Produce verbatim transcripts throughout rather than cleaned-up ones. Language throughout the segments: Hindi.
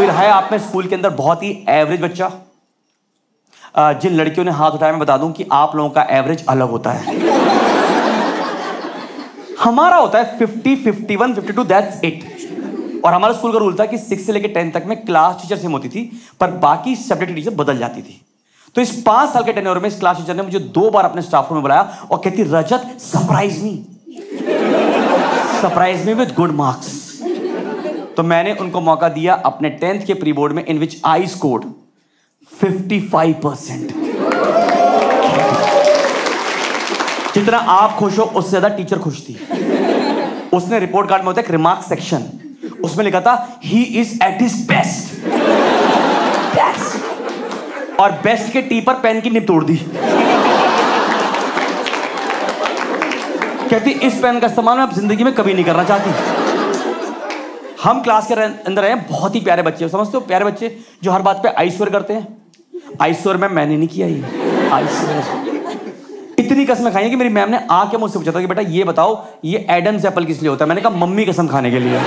कोई रहा है आप में स्कूल के अंदर बहुत ही एवरेज बच्चा? आ, जिन लड़कियों ने हाथ उठाया मैं बता दूं कि आप लोगों का एवरेज अलग होता है। हमारा होता है fifty, fifty one, fifty two, that's it. और हमारा स्कूल का रूल था कि सिक्स से लेकर टेंथ तक में क्लास टीचर सेम होती थी, पर बाकी सब्जेक्ट टीचर बदल जाती थी। तो इस पांच साल के टेन्योर में इस क्लास टीचर ने मुझे दो बार अपने स्टाफ रूम में बुलाया और कहती, Rajat surprise me, surprise me with good marks. तो मैंने उनको मौका दिया अपने टेंथ के प्री बोर्ड में, in which I scored fifty five percent. जितना आप खुश हो उससे ज्यादा टीचर खुश थी। उसने रिपोर्ट कार्ड में होता है एक रिमार्क सेक्शन, उसमें लिखा था he is at his best. Best और बेस्ट के टी पर पेन की निब तोड़ दी। कहती इस पेन का इस्तेमाल मैं अब जिंदगी में कभी नहीं करना चाहती। हम क्लास के अंदर हैं, बहुत ही प्यारे बच्चे, समझते हो प्यारे बच्चे जो हर बात पे आईश्वर करते हैं। आईश्वर में मैंने नहीं किया ये आईश्वर। इतनी कसम खाई है कि मेरी मैम ने आके मुझसे पूछा था कि बेटा ये बताओ ये एडम्स एप्पल किस लिए होता है? मैंने कहा मम्मी कसम खाने के लिए।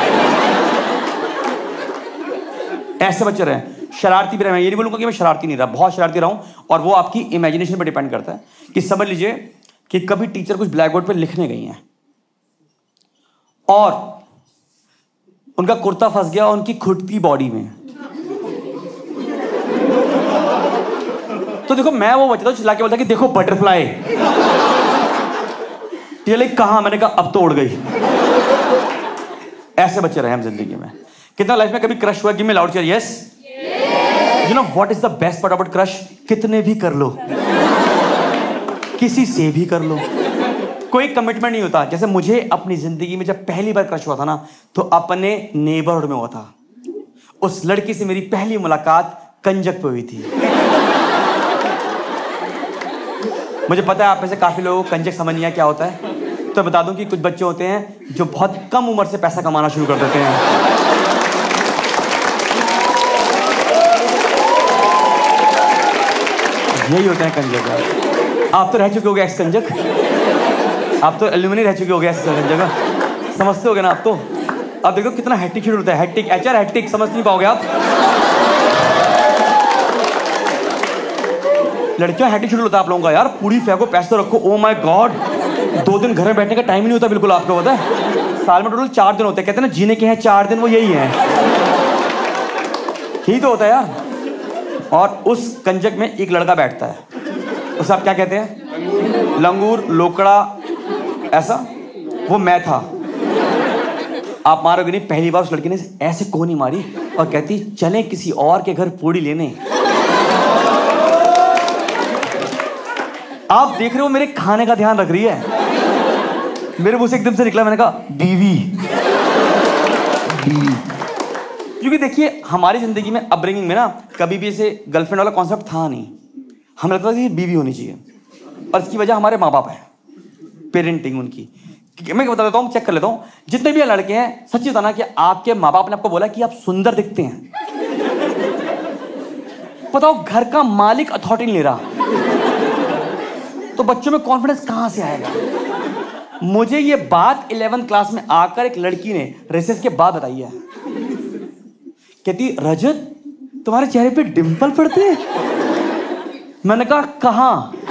ऐसे बच्चे रहे, शरारती भी रहे। मैं ये नहीं बोलूंगा कि मैं शरारती नहीं रहा, बहुत शरारती रहा हूं। और वो आपकी इमेजिनेशन पर डिपेंड करता है कि समझ लीजिए कि कभी टीचर कुछ ब्लैक बोर्ड पर लिखने गई हैं और उनका कुर्ता फंस गया उनकी खुद की बॉडी में। तो देखो मैं वो बच्चा था चिल्ला के बोलता कि देखो बटरफ्लाई। टीचर लाइक कहां? मैंने कहा अब तो उड़ गई। ऐसे बच्चे रहे हम जिंदगी में। कितना लाइफ में कभी क्रश हुआ? Give me loud cheer yes. You know what is the best part about crush? कितने भी कर लो, किसी से भी कर लो, कोई कमिटमेंट नहीं होता। जैसे मुझे अपनी जिंदगी में जब पहली बार क्रश हुआ था ना, तो अपने नेबरहुड में हुआ था। उस लड़की से मेरी पहली मुलाकात कंजक पे हुई थी। मुझे पता है आप में से काफी लोगों को कंजक समझ नहीं आया क्या होता है, तो बता दूं कि कुछ बच्चे होते हैं जो बहुत कम उम्र से पैसा कमाना शुरू कर देते हैं। यही होते हैं कंजक। आप तो रह चुके होगे एक्स कंजक, आप तो एल्यूमिनी रह चुके होगे एक्स कंजक, समझते होगे ना आप तो। अब देखो कितना हैट्रिक शेड्यूल होता है, हैट्रिक एचआर हैट्रिक समझ नहीं पाओगे आप। लड़कियां हैट्रिक शेड्यूल होता है आप लोगों का। यार पूरी फेंको, पैसे तो रखो। ओ माय गॉड, दो दिन घर में बैठने का टाइम नहीं होता बिल्कुल। आपको पता है साल में टोटल चार दिन होते हैं। कहते हैं ना जीने के हैं चार दिन, वो यही है, यही तो होता है यार। और उस कंजक में एक लड़का बैठता है, उसे आप क्या कहते हैं? लंगूर, लोकड़ा, ऐसा। वो मैं था। आप मारोगे नहीं। पहली बार उस लड़की ने ऐसे कोहनी मारी और कहती चलें किसी और के घर पूड़ी लेने। आप देख रहे हो मेरे खाने का ध्यान रख रही है। मेरे मुंह से एकदम से निकला, मैंने कहा बीवी। बीवी क्योंकि देखिए हमारी जिंदगी में अपब्रिंगिंग में ना कभी भी ऐसे गर्लफ्रेंड वाला कॉन्सेप्ट था नहीं। हमें लगता था कि बीवी होनी चाहिए, और इसकी वजह हमारे माँ बाप है, पेरेंटिंग उनकी। मैं बता देता हूँ, चेक कर लेता हूँ, जितने भी लड़के हैं सच्ची बताना कि आपके माँ बाप ने आपको बोला कि आप सुंदर दिखते हैं। बताओ घर का मालिक अथॉरिटी नहीं ले रहा, तो बच्चों में कॉन्फिडेंस कहां से आएगा? मुझे ये बात इलेवेंथ क्लास में आकर एक लड़की ने रेसेस के बाद बताई है। कहती रजत तुम्हारे चेहरे पे डिंपल पड़ते हैं। मैंने कहा कहां?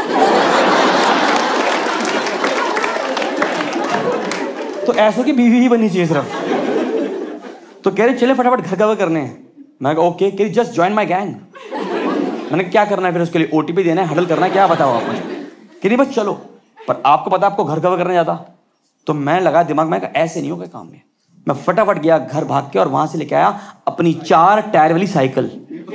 तो ऐसों की बीवी ही बननी चाहिए सिर्फ। तो कह रहे चले फटाफट घर का करने हैं। मैं कहा ओके। कह रही जस्ट ज्वाइन माय गैंग। मैंने क्या करना है फिर उसके लिए? ओटीपी देना है, हडल करना है, क्या बताओ आप मुझे? कह रही बस चलो। पर आपको पता आपको घर कवर करने जाता, तो मैं लगा दिमाग में ऐसे नहीं होगा काम में। मैं फटाफट गया घर भाग के और वहां से लेके आया अपनी चार टायर वाली साइकिल।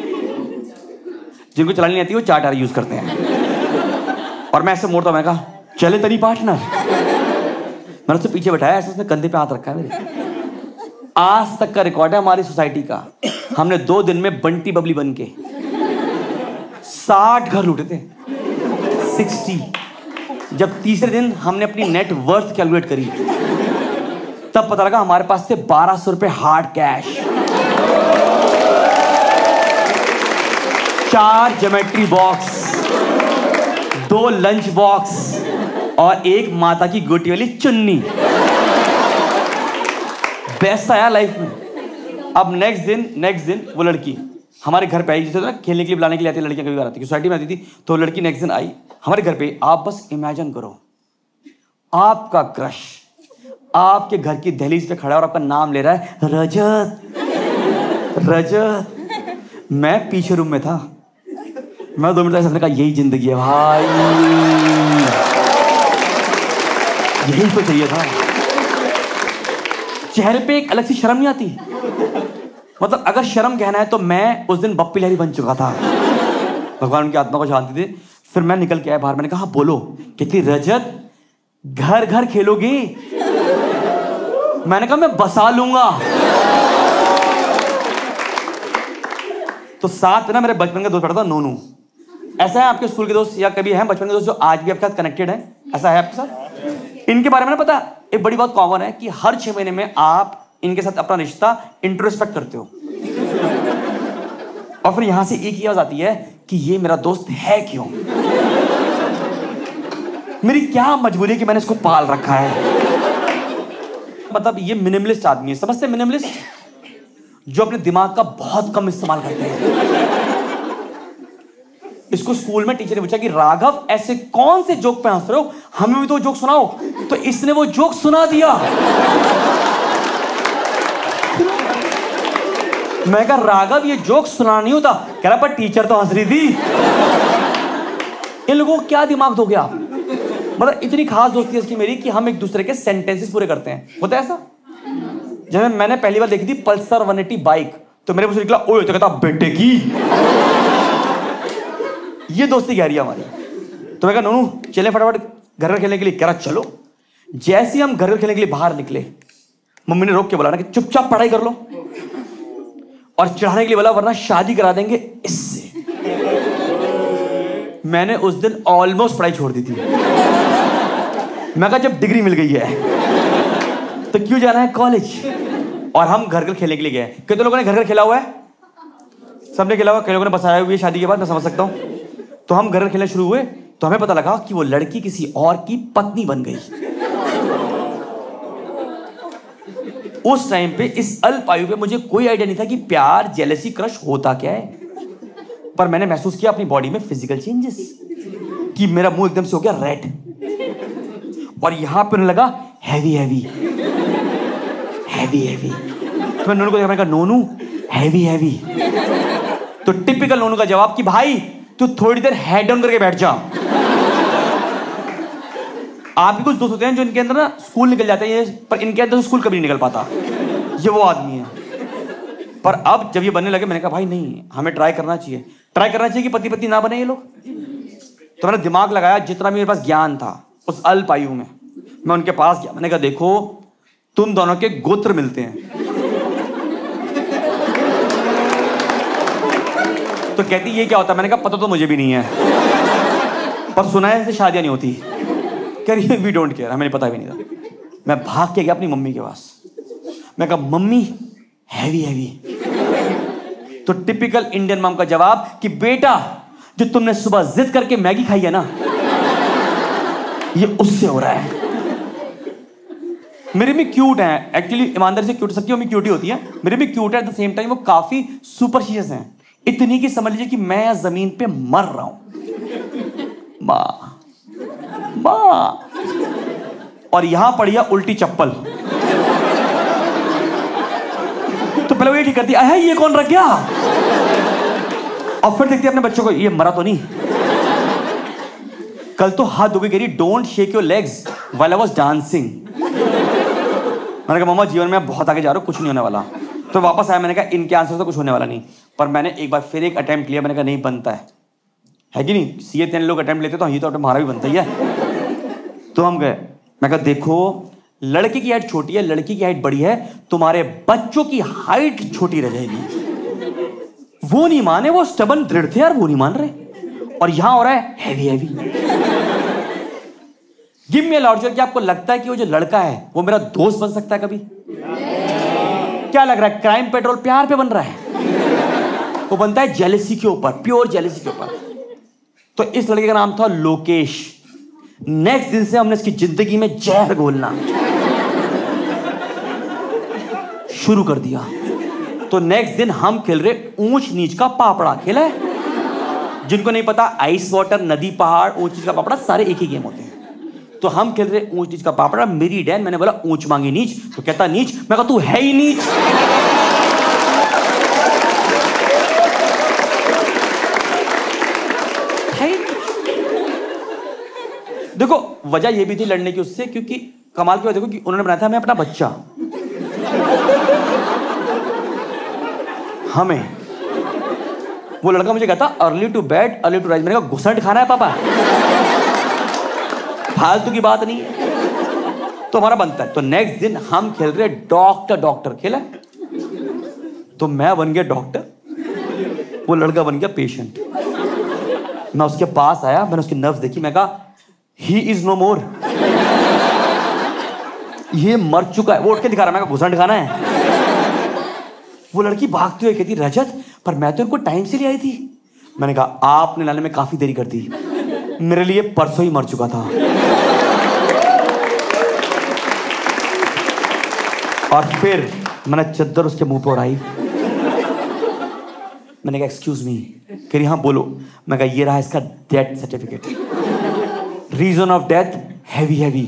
जिनको चलानी नहीं आती वो चार टायर यूज करते हैं। और मैं ऐसे मोड़ता, मैं कहा चले तेरी पार्टनर। मैंने उससे पीछे बैठाया, ऐसे उसने कंधे पे हाथ रखा है मेरे। आज तक का रिकॉर्ड है हमारी सोसाइटी का। हमने दो दिन में बंटी बबली बन के साठ घर लूटे थे। सिक्सटी। जब तीसरे दिन हमने अपनी नेट वर्थ कैलकुलेट करी, तब पता लगा हमारे पास थे बारह सौ रुपए हार्ड कैश, चार ज्योमेट्री बॉक्स, दो लंच बॉक्स और एक माता की गोटी वाली चुन्नी। बेस्ट आया लाइफ में। अब नेक्स्ट दिन नेक्स्ट दिन वो लड़की हमारे घर पे आई, जैसे ना खेलने के लिए बुलाने के लिए आती है लड़कियां, कभी बार आती सोसाइटी में आती थी, तो लड़की नेक्स्ट दिन आई हमारे घर पे। आप बस इमेजिन करो, आपका क्रश आपके घर की दहलीज पे खड़ा है और आपका नाम ले रहा है रजत रजत। मैं पीछे रूम में था, मैं दो मिनट तक सबने कहा यही जिंदगी है भाई, यही तो चाहिए था। चेहरे पे एक अलग सी शर्म नहीं आती, मतलब अगर शर्म कहना है तो मैं उस दिन बप्पी लहरी बन चुका था। भगवान उनकी आत्मा को शांति दे। फिर मैं निकल के आया बाहर, मैंने कहा बोलो, कहती रजत घर घर खेलोगी? मैंने कहा मैं बसा लूंगा। तो साथ ना मेरे बचपन का दोस्त पढ़ा था नोनू। ऐसा है आपके स्कूल के दोस्त या कभी है बचपन के दोस्त जो आज भी आपके साथ कनेक्टेड है? ऐसा है आपके साथ? इनके बारे में ना पता, एक बड़ी बात कॉमन है कि हर छह महीने में आप इनके साथ अपना रिश्ता इंट्रोस्पेक्ट करते हो और फिर यहां से एक ही आवाज आती है कि ये मेरा दोस्त है क्यों, मेरी क्या मजबूरी है कि मैंने इसको पाल रखा है। मतलब ये मिनिमलिस्ट आदमी है, समझते हैं मिनिमलिस्ट, जो अपने दिमाग का बहुत कम इस्तेमाल करते हैं। इसको स्कूल में टीचर ने पूछा कि राघव ऐसे कौन से जोक पे हंस रहे हो, हमें भी तो जोक सुनाओ। तो इसने वो जोक सुना दिया। मैं कहा राघव ये जोक सुनाना नहीं होता। कह रहा पर टीचर तो हंस रही थी। इन लोगों को क्या दिमाग दोगे आप? मतलब इतनी खास दोस्ती है इसकी मेरी कि हम एक दूसरे के सेंटेंसेस पूरे करते हैं। होता है ऐसा? जब मैंने पहली बार देखी थी पल्सर वन एटी बाइक, तो मेरे मुझे निकला ओए, तो कहता बेटे की। ये दोस्ती गहरी है हमारी। तो मैं कहा नोनू चले फटाफट घर घर खेलने के लिए। कह रहा चलो। जैसे ही हम घर घर खेलने के लिए बाहर निकले, मम्मी ने रोक के बोला ना कि चुपचाप पढ़ाई कर लो और चढ़ाने के लिए बोला वरना शादी करा देंगे इससे। मैंने उस दिन ऑलमोस्ट पढ़ाई छोड़ दी थी। मैं कहा जब डिग्री मिल गई है तो क्यों जाना है कॉलेज। और हम घर घर खेलने के लिए गए। कितने लोगों ने घर घर खेला हुआ है? सबने खेला हुआ। कई लोगों ने बसाया हुई है शादी के बाद, मैं समझ सकता हूं। तो हम घर घर खेलने शुरू हुए तो हमें पता लगा कि वो लड़की किसी और की पत्नी बन गई। उस टाइम पे इस अल्प आयु पे मुझे कोई आइडिया नहीं था कि प्यार, जेलसी, क्रश होता क्या है। पर मैंने महसूस किया अपनी बॉडी में फिजिकल चेंजेस, कि मेरा मुंह एकदम से हो गया रेड और यहां पे लगा हैवी हैवी हैवी हैवी। तो मैं नोनू को देखा, मैंने कहा नोनू हैवी हैवी। तो टिपिकल नोनू का जवाब कि भाई तू थोड़ी देर हेड डाउन करके बैठ जा। आप भी कुछ दोस्त होते हैं जो इनके अंदर ना स्कूल निकल जाते हैं, पर इनके अंदर स्कूल कभी नहीं निकल पाता। ये वो आदमी है। पर अब जब ये बनने लगे, मैंने कहा भाई नहीं, हमें ट्राई करना चाहिए। ट्राई करना चाहिए कि पति पत्नी ना बने ये लोग। तो मैंने दिमाग लगाया, जितना मेरे पास ज्ञान था उस अल्प आयु में, मैं उनके पास गया। मैंने कहा देखो तुम दोनों के गोत्र मिलते हैं। तो कहती ये क्या होता है? मैंने कहा पता तो मुझे भी नहीं है, पर सुना है इनसे शादियां नहीं होती। कह रही है वी डोंट केयर, हमें पता भी नहीं था। मैं भाग के गया अपनी मम्मी के पास। मैं कहा मम्मी हैवी हैवी। तो टिपिकल इंडियन मॉम का जवाब कि बेटा जो तुमने सुबह जिद करके मैगी खाई है ना, ये उससे हो रहा है। मेरी भी क्यूट है एक्चुअली, ईमानदारी से क्यूट, सबकी मम्मी क्यूट ही होती है। मेरी भी क्यूट है, एट द सेम टाइम वो काफी सुपरस्टिशियस हैं। इतनी की समझ लीजिए कि मैं जमीन पे मर रहा हूं। मां मां। और यहां पड़ी है उल्टी चप्पल। तो पहले वो ये ठीक करती है, ये कौन रख गया? और फिर देखती है अपने बच्चों को, ये मरा तो नहीं। कल तो हाथ धोके कह रही don't shake your legs while I was dancing. मैंने कहा मम्मा जीवन में बहुत आगे जा रहा हूं, कुछ नहीं होने वाला। तो वापस आया, मैंने कहा इनके आंसर से कुछ होने वाला नहीं। पर मैंने एक बार फिर एक अटेम्प्ट लिया। मैंने कहा नहीं बनता है, है कि नहीं? सीए तीन लोग अटेम्प्ट लेते तो ये तो हमारा भी बनता ही है। तो हम गए। मैं कहा देखो लड़के की हाइट छोटी है, लड़की की हाइट बड़ी है, तुम्हारे बच्चों की हाइट छोटी रह जाएगी। वो नहीं माने, वो स्टबन दृढ़ थे यार, वो नहीं मान रहे। और यहां हो रहा है heavy heavy. Give me a logic, क्या आपको लगता है कि वो जो लड़का है वो मेरा दोस्त बन सकता है कभी? क्या लग रहा है? क्राइम पेट्रोल प्यार पे बन रहा है। वो बनता है जेलसी के ऊपर, प्योर जेलसी के ऊपर। तो इस लड़के का नाम था लोकेश। नेक्स्ट दिन से हमने इसकी जिंदगी में जहर घोलना शुरू कर दिया। तो नेक्स्ट दिन हम खेल रहे ऊंच नीच का पापड़ा। खेला है? जिनको नहीं पता, आइस वाटर, नदी, पहाड़, ऊंच नीच का पापड़ा सारे एक ही गेम होते हैं। तो हम खेल रहे ऊंच नीच का पापड़ा। मेरी डैन, मैंने बोला ऊंच मांगी नीच, तो कहता नीच। मैं कहा तू है ही नीच। देखो वजह ये भी थी लड़ने की उससे, क्योंकि कमाल की बात देखो कि उन्होंने बनाया था हमें अपना बच्चा, हमें। वो लड़का मुझे कहता early to bed early to rise. मैंने कहा घुसट खाना है पापा, फालतू की बात नहीं है। तो हमारा बनता है। तो नेक्स्ट दिन हम खेल रहे डॉक्टर डॉक्टर। खेला? तो मैं बन गया डॉक्टर, वो लड़का बन गया पेशेंट। मैं उसके पास आया, मैंने उसकी नर्व्स देखी, मैं कहा ही इज नो मोर, ये मर चुका है। वो उठ के दिखा रहा, मैं कहा घुसट खाना है। वो लड़की भागती हुई कहती रजत, पर मैं तो इनको टाइम से ले आई थी। मैंने कहा आपने लाने में काफी देरी कर दी, मेरे लिए परसों ही मर चुका था। और फिर मैंने चद्दर उसके मुंह पर उड़ाई। मैंने कहा एक्सक्यूज मी। कह रही हाँ बोलो। मैं कहा ये रहा इसका death certificate, reason of death heavy heavy.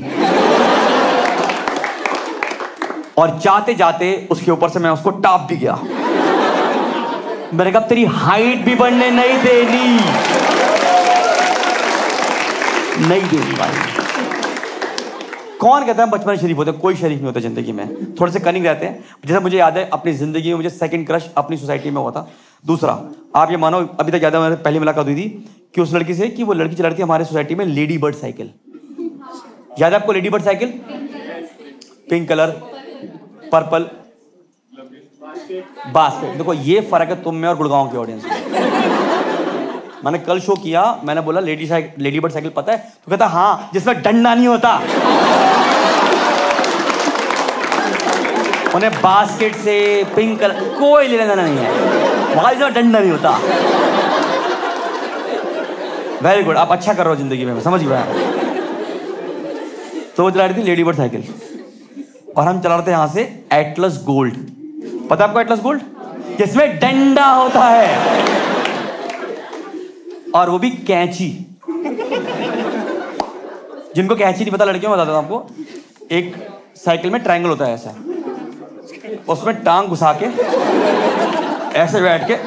और जाते जाते उसके ऊपर से मैं उसको टाप भी गया। मैंने कहा तेरी हाइट भी बढ़ने नहीं देनी, नहीं देनी भाई। कौन कहता है बचपन में शरीफ होते? कोई शरीफ नहीं होता जिंदगी में, थोड़े से कनिंग रहते हैं। जैसे मुझे याद है अपनी जिंदगी में मुझे सेकंड क्रश अपनी सोसाइटी में हुआ था। दूसरा, आप ये मानो अभी तक याद है मैंने पहली मुलाकात हुई थी कि उस लड़की से, कि वो लड़की चला रही थी हमारे सोसाइटी में लेडी बर्ड साइकिल। याद है आपको lady bird cycle? Pink colour, purple, basket. देखो ये फर्क है तुम में और गुड़गांव की ऑडियंस में। मैंने कल शो किया, मैंने बोला lady cycle, lady bird cycle पता है? तो कहता हाँ, जिसमें डंडा नहीं होता। उन्हें बास्केट से पिंक कलर कोई लेना देना नहीं है, वहां जिसमें डंडा नहीं होता। वेरी गुड, आप अच्छा कर रहे हो जिंदगी में, समझ गया। तो वो चला रही थी लेडी बर्ड साइकिल और हम चला रहे थे यहां से एटलस गोल्ड। पता आपको एटलस गोल्ड? जिसमें डंडा होता है और वो भी कैंची। जिनको कैंची नहीं पता लड़कियों में बताता हूं आपको, एक साइकिल में ट्रायंगल होता है ऐसा, उसमें टांग घुसा के ऐसे बैठ के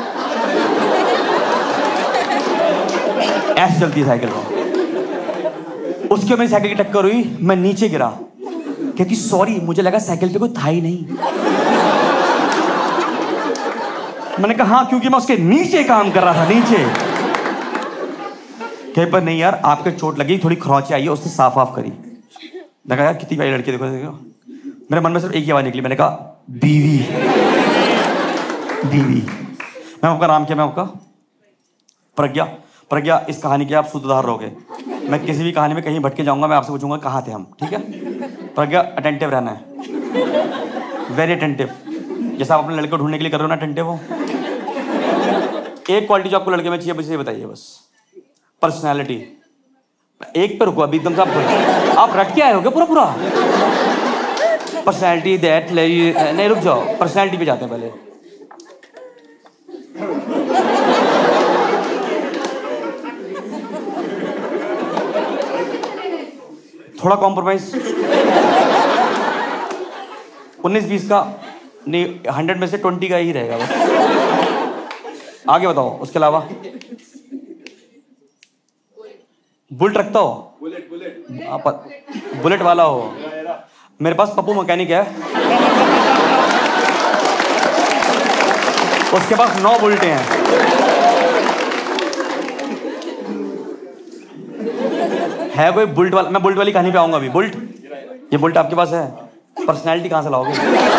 ऐसे चलती है साइकिल को। उसके मेरी साइकिल की टक्कर हुई, मैं नीचे गिरा। कहती सॉरी, मुझे लगा साइकिल पे कोई था ही नहीं। मैंने कहा हाँ, क्योंकि मैं उसके नीचे काम कर रहा था, नीचे। कहीं पर नहीं यार, आपके चोट लगी, थोड़ी खरोंच आई है, उससे साफ साफ करी। मैंने कहा यार कितनी प्यारी लड़की, देखो देखो। मेरे मन में सिर्फ एक ही आवाज निकली, मैंने कहा बीवी बीवी। मैं आपका नाम क्या? मैं आपका प्रज्ञा। प्रज्ञा, इस कहानी के आप सूत्रधार रहोगे। मैं किसी भी कहानी में कहीं भटके जाऊंगा, मैं आपसे पूछूंगा कहाँ थे हम, ठीक है? प्रज्ञा, अटेंटिव रहना है, वेरी अटेंटिव। जैसा आप अपने लड़के को ढूंढने के लिए कर रहे हो ना, अटेंटिव हो। एक क्वालिटी जो आपको लड़के में चाहिए, बस ये बताइए। बस पर्सनैलिटी। एक पे रुको अभी, एकदम से आप आप रट के आए होगे पूरा पूरा। पर्सनैलिटी दैट, नहीं रुक जाओ, पर्सनैलिटी पे जाते हैं पहले। थोड़ा कॉम्प्रोमाइज, उन्नीस बीस का नहीं, हंड्रेड में से ट्वेंटी का ही रहेगा बस। आगे बताओ। उसके अलावा बुलेट रखता हो? बुलेट बुलेट आप बुलेट वाला हो? मेरे पास पप्पू मैकेनिक है, उसके पास नौ बुलेटें हैं। है कोई बुलेट वाला? मैं बुलेट वाली कहानी पे आऊंगा अभी। बुलेट, ये बुलेट आपके पास है, पर्सनैलिटी कहां से लाओगे?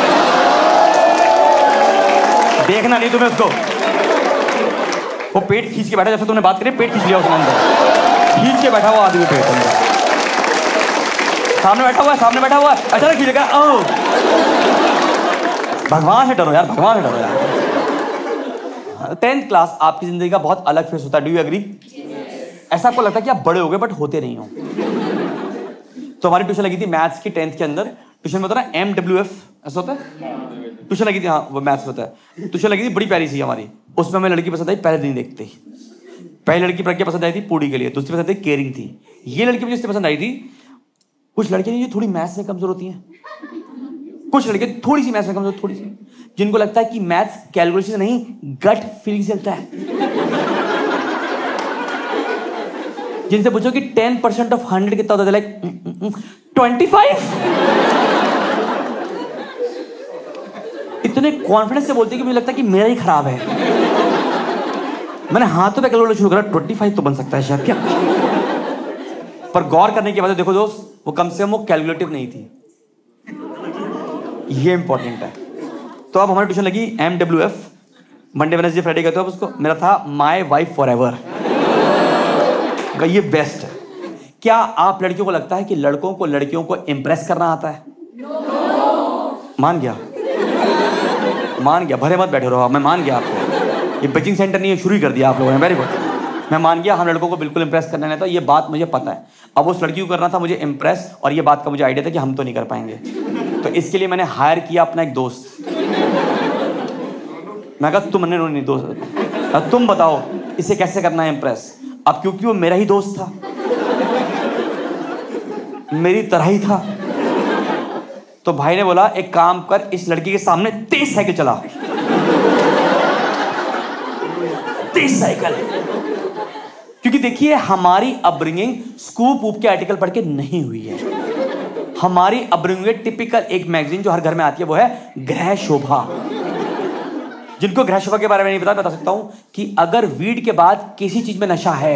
देखना नहीं तुम्हें उसको, वो पेट खींच के बैठा, जैसे तुमने बात करी पेट खींच लिया उसने अंदर, खींच के बैठा हुआ आदमी पेट अंदर, सामने बैठा हुआ है, सामने बैठा हुआ है, अचानक खींचेगा। ओ भगवान से डरो यार, भगवान से डरो यार। टेंथ क्लास आपकी जिंदगी का बहुत अलग फेस होता है, डू यू एग्री? ऐसा आपको लगता है कि आप बड़े हो गए बट होते नहीं हो। तो हमारी ट्यूशन लगी थी मैथ्स की टेंथ के अंदर, ट्यूशन में होता है ना एम डब्ल्यू एफ, ऐसा होता है। ट्यूशन लगी थी, हाँ वो मैथ्स होता है। ट्यूशन लगी थी, बड़ी प्यारी सी हमारी, उसमें हमें लड़की पसंद आई पहले दिन देखते ही। पहली लड़की प्रज्ञा पसंद आई थी पूड़ी के लिए, दूसरी पसंद आई केयरिंग थी। ये लड़की मुझे इससे पसंद आई थी, कुछ लड़कियां जो थोड़ी मैथ्स में कमजोर होती हैं, कुछ लड़के थोड़ी सी मैथ्स में कमजोर, थोड़ी सी, जिनको लगता है कि मैथ्स कैलकुलेशन से नहीं गट फीलिंग से चलता है। जिनसे पूछो कि टेन परसेंट ऑफ हंड्रेड कितना होता है, लाइक ट्वेंटी फाइव। इतने कॉन्फिडेंस से बोलते हैं कि मुझे लगता है कि मेरा ही खराब है। मैंने हाथों पे कैलकुलेट शुरू करा, ट्वेंटी फाइव तो बन सकता है शायद, क्या। पर गौर करने के बाद देखो दोस्त, वो कम से कम वो कैलकुलेटिव नहीं थी, ये इंपॉर्टेंट है। तो अब हमारी ट्यूशन लगी M W F, Monday Wednesday Friday कहते हो आप उसको। मेरा था माई वाइफ फॉर एवर, ये बेस्ट है। क्या आप लड़कियों को लगता है कि लड़कों को लड़कियों को इंप्रेस करना आता है? no. मान गया, मान गया, भरे मत बैठे रहो, मैं मान गया आपको। ये बेचिंग सेंटर नहीं है, शुरू ही कर दिया आप लोगों ने, वेरी गुड। मैं मान गया हम लड़कों को बिल्कुल इंप्रेस करना नहीं था, ये बात मुझे पता है। अब उस लड़की को करना था मुझे इंप्रेस, और ये बात का मुझे आइडिया था कि हम तो नहीं कर पाएंगे। तो इसके लिए मैंने हायर किया अपना एक दोस्त। मैं कहा तुम नहीं दोस्त, तुम बताओ इसे कैसे करना है इंप्रेस। अब क्योंकि वो मेरा ही दोस्त था, मेरी तरह ही था, तो भाई ने बोला एक काम कर, इस लड़की के सामने तेज साइकिल चला, तेज साइकिल। क्योंकि देखिए हमारी अपब्रिंगिंग स्कूप वूप के आर्टिकल पढ़ के नहीं हुई है। हमारी अपब्रिंगिंग टिपिकल एक मैगजीन जो हर घर में आती है वो है गृह शोभा। जिनको गृह शोभा के बारे में नहीं पता, बता सकता हूं कि अगर वीड के बाद किसी चीज में नशा है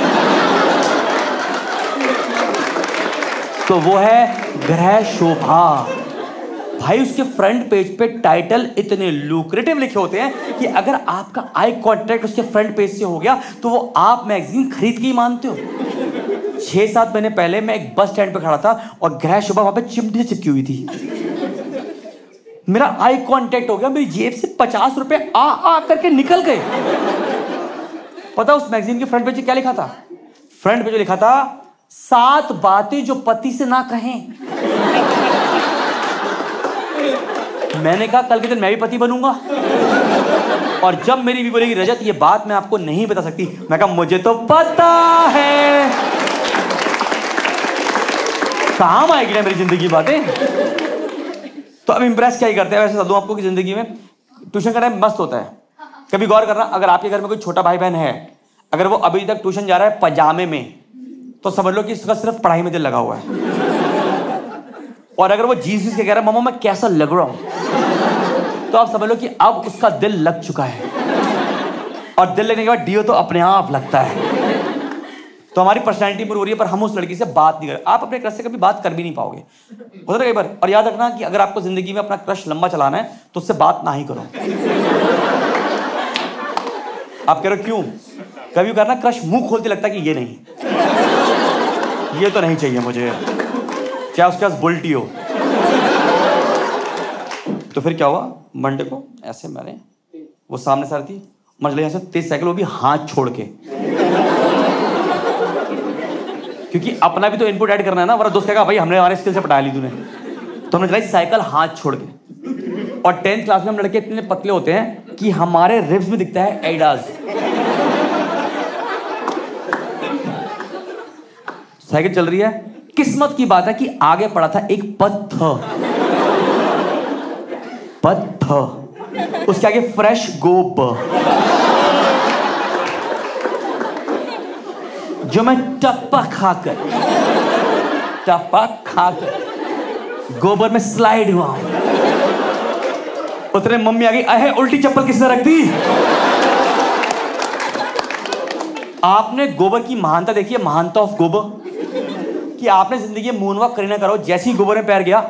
तो वो है गृह शोभा। भाई उसके फ्रंट पेज पे टाइटल इतने लुक्रेटिव लिखे होते हैं कि अगर आपका आई कांटेक्ट उसके फ्रंट पेज से हो गया तो वो आप मैगजीन खरीद के ही मानते हो। छह सात महीने पहले मैं एक बस स्टैंड पे खड़ा था और गृह शोभा वहां पे चिमटी से चिपकी हुई थी। मेरा आई कांटेक्ट हो गया, मेरी जेब से पचास रुपए आ आ करके निकल गए। पता उस मैगजीन के फ्रंट पेज पे क्या लिखा था? फ्रंट पेज लिखा था सात बातें जो पति से ना कहें। मैंने कहा कल के दिन मैं भी पति बनूंगा, और जब मेरी भी बोलेगी रजत ये बात मैं आपको नहीं बता सकती, मैं कहा मुझे तो पता है। काम आएगी ना मेरी जिंदगी बातें। तो अब इंप्रेस क्या ही करते हैं वैसे बता दूं आपको कि जिंदगी में ट्यूशन का टाइम मस्त होता है। कभी गौर करना, अगर आपके घर में कोई छोटा भाई बहन है, अगर वो अभी तक ट्यूशन जा रहा है पजामे में, तो समझ लो कि इसका सिर्फ पढ़ाई में दिल लगा हुआ है। और अगर वो जीस जीस के कह रहा है मम्मा मैं कैसा लग रहा हूं, तो आप समझ लो कि अब उसका दिल लग चुका है। और दिल लगने के बाद डीओ तो अपने आप लगता है। तो हमारी पर्सनैलिटी इंप्रूव हो रही है, पर हम उस लड़की से बात नहीं कर, आप अपने क्रश से कभी बात कर भी नहीं पाओगे, होता है कई बार। और याद रखना कि अगर आपको जिंदगी में अपना क्रश लंबा चलाना है तो उससे बात ना ही करो। आप कह रहे हो क्यों? कभी करना क्रश मुंह खोलते लगता है कि ये नहीं, ये तो नहीं चाहिए मुझे, चाहे उसके पास बुल्टी हो। तो फिर क्या हुआ, मंडे को ऐसे मैंने, वो सामने से आ रही थी, मजले ऐसे तेज साइकिल, वो भी हाथ छोड़ के, क्योंकि अपना भी तो इनपुट ऐड करना है ना, वरना दोस्त कहेगा भाई हमने हमारे स्किल से पटा ली तूने। तो हमने चलाई साइकिल हाथ छोड़ के। और टेंथ क्लास में हम लड़के इतने पतले होते हैं कि हमारे रिब्स में दिखता है एडिडास। साइकिल चल रही है, किस्मत की बात है कि आगे पड़ा था एक पत्थर, पत्थर, उसके आगे फ्रेश गोबर, जो मैं टप्पा खाकर टप्पा खाकर गोबर में स्लाइड हुआ। उतरे मम्मी आ गई, अहे उल्टी चप्पल किसने रख दी? आपने गोबर की महानता देखी है, महानता ऑफ गोबर, कि आपने जिंदगी में मूनवॉक करना करो, जैसे ही गोबर में पैर गया